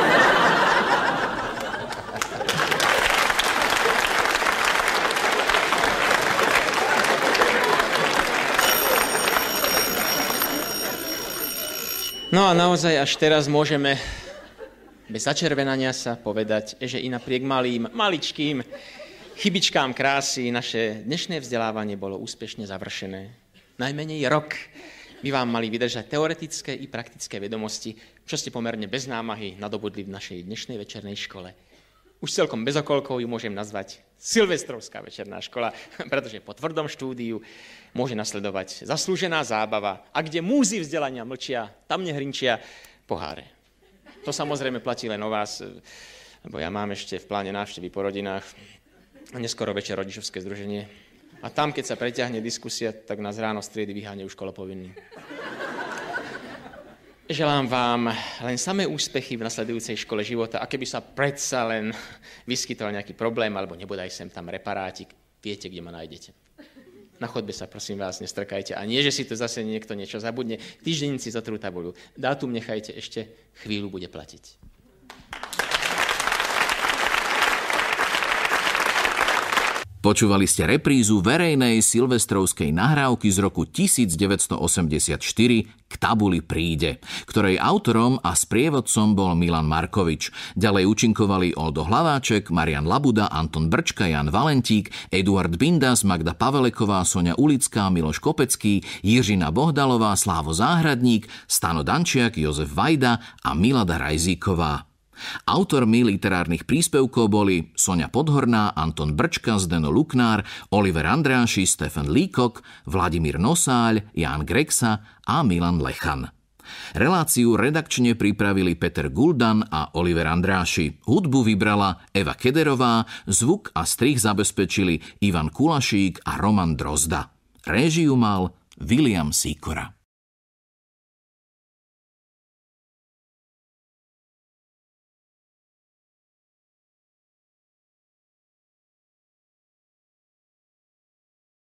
No a naozaj až teraz môžeme bez začervenania sa povedať, že i napriek malým, maličkým chybičkám krásy naše dnešné vzdelávanie bolo úspešne završené. Najmenej rok by vám mali vydržať teoretické i praktické vedomosti, čo ste pomerne bez námahy nadobudli v našej dnešnej večernej škole. Už celkom bez okolkov ju môžem nazvať Silvestrovská večerná škola, pretože po tvrdom štúdiu môže nasledovať zaslúžená zábava a kde múzy vzdelania mlčia, tam nehrinčia poháre. To samozrejme platí len o vás, lebo ja mám ešte v pláne návštevy po rodinách a neskoro večer rodičovské združenie. A tam, keď sa preťahne diskusia, tak nás ráno z triedy vyháňajú školopovinní. Želám vám len samé úspechy v nasledujúcej škole života a keby sa predsa len vyskytol nejaký problém alebo nebodaj sem tam reparátik, viete, kde ma nájdete. Na chodbe sa, prosím vás, nestrkajte. A nie, že si tu zase niekto niečo zabudne. Týždenníci zotrú tabuľu. Dátum nechajte ešte, chvíľu bude platiť. Počúvali ste reprízu verejnej silvestrovskej nahrávky z roku devätnásťstoosemdesiatštyri K tabuli príde, ktorej autorom a sprievodcom bol Milan Markovič. Ďalej účinkovali Oldo Hlaváček, Marian Labuda, Anton Brčka, Jan Valentík, Eduard Bindas, Magda Paveleková, Soňa Ulická, Miloš Kopecký, Jiřina Bohdalová, Slávo Záhradník, Stano Dančiak, Jozef Vajda a Milada Rajzíková. Autormi literárnych príspevkov boli Soňa Podhorná, Anton Brčka, Zdeno Luknár, Oliver Andráši, Stefan Líkok, Vladimír Nosáľ, Ján Grexa a Milan Lechan. Reláciu redakčne pripravili Peter Guldan a Oliver Andráši. Hudbu vybrala Eva Kederová, zvuk a strih zabezpečili Ivan Kulašík a Roman Drozda. Réžiu mal William Sikora.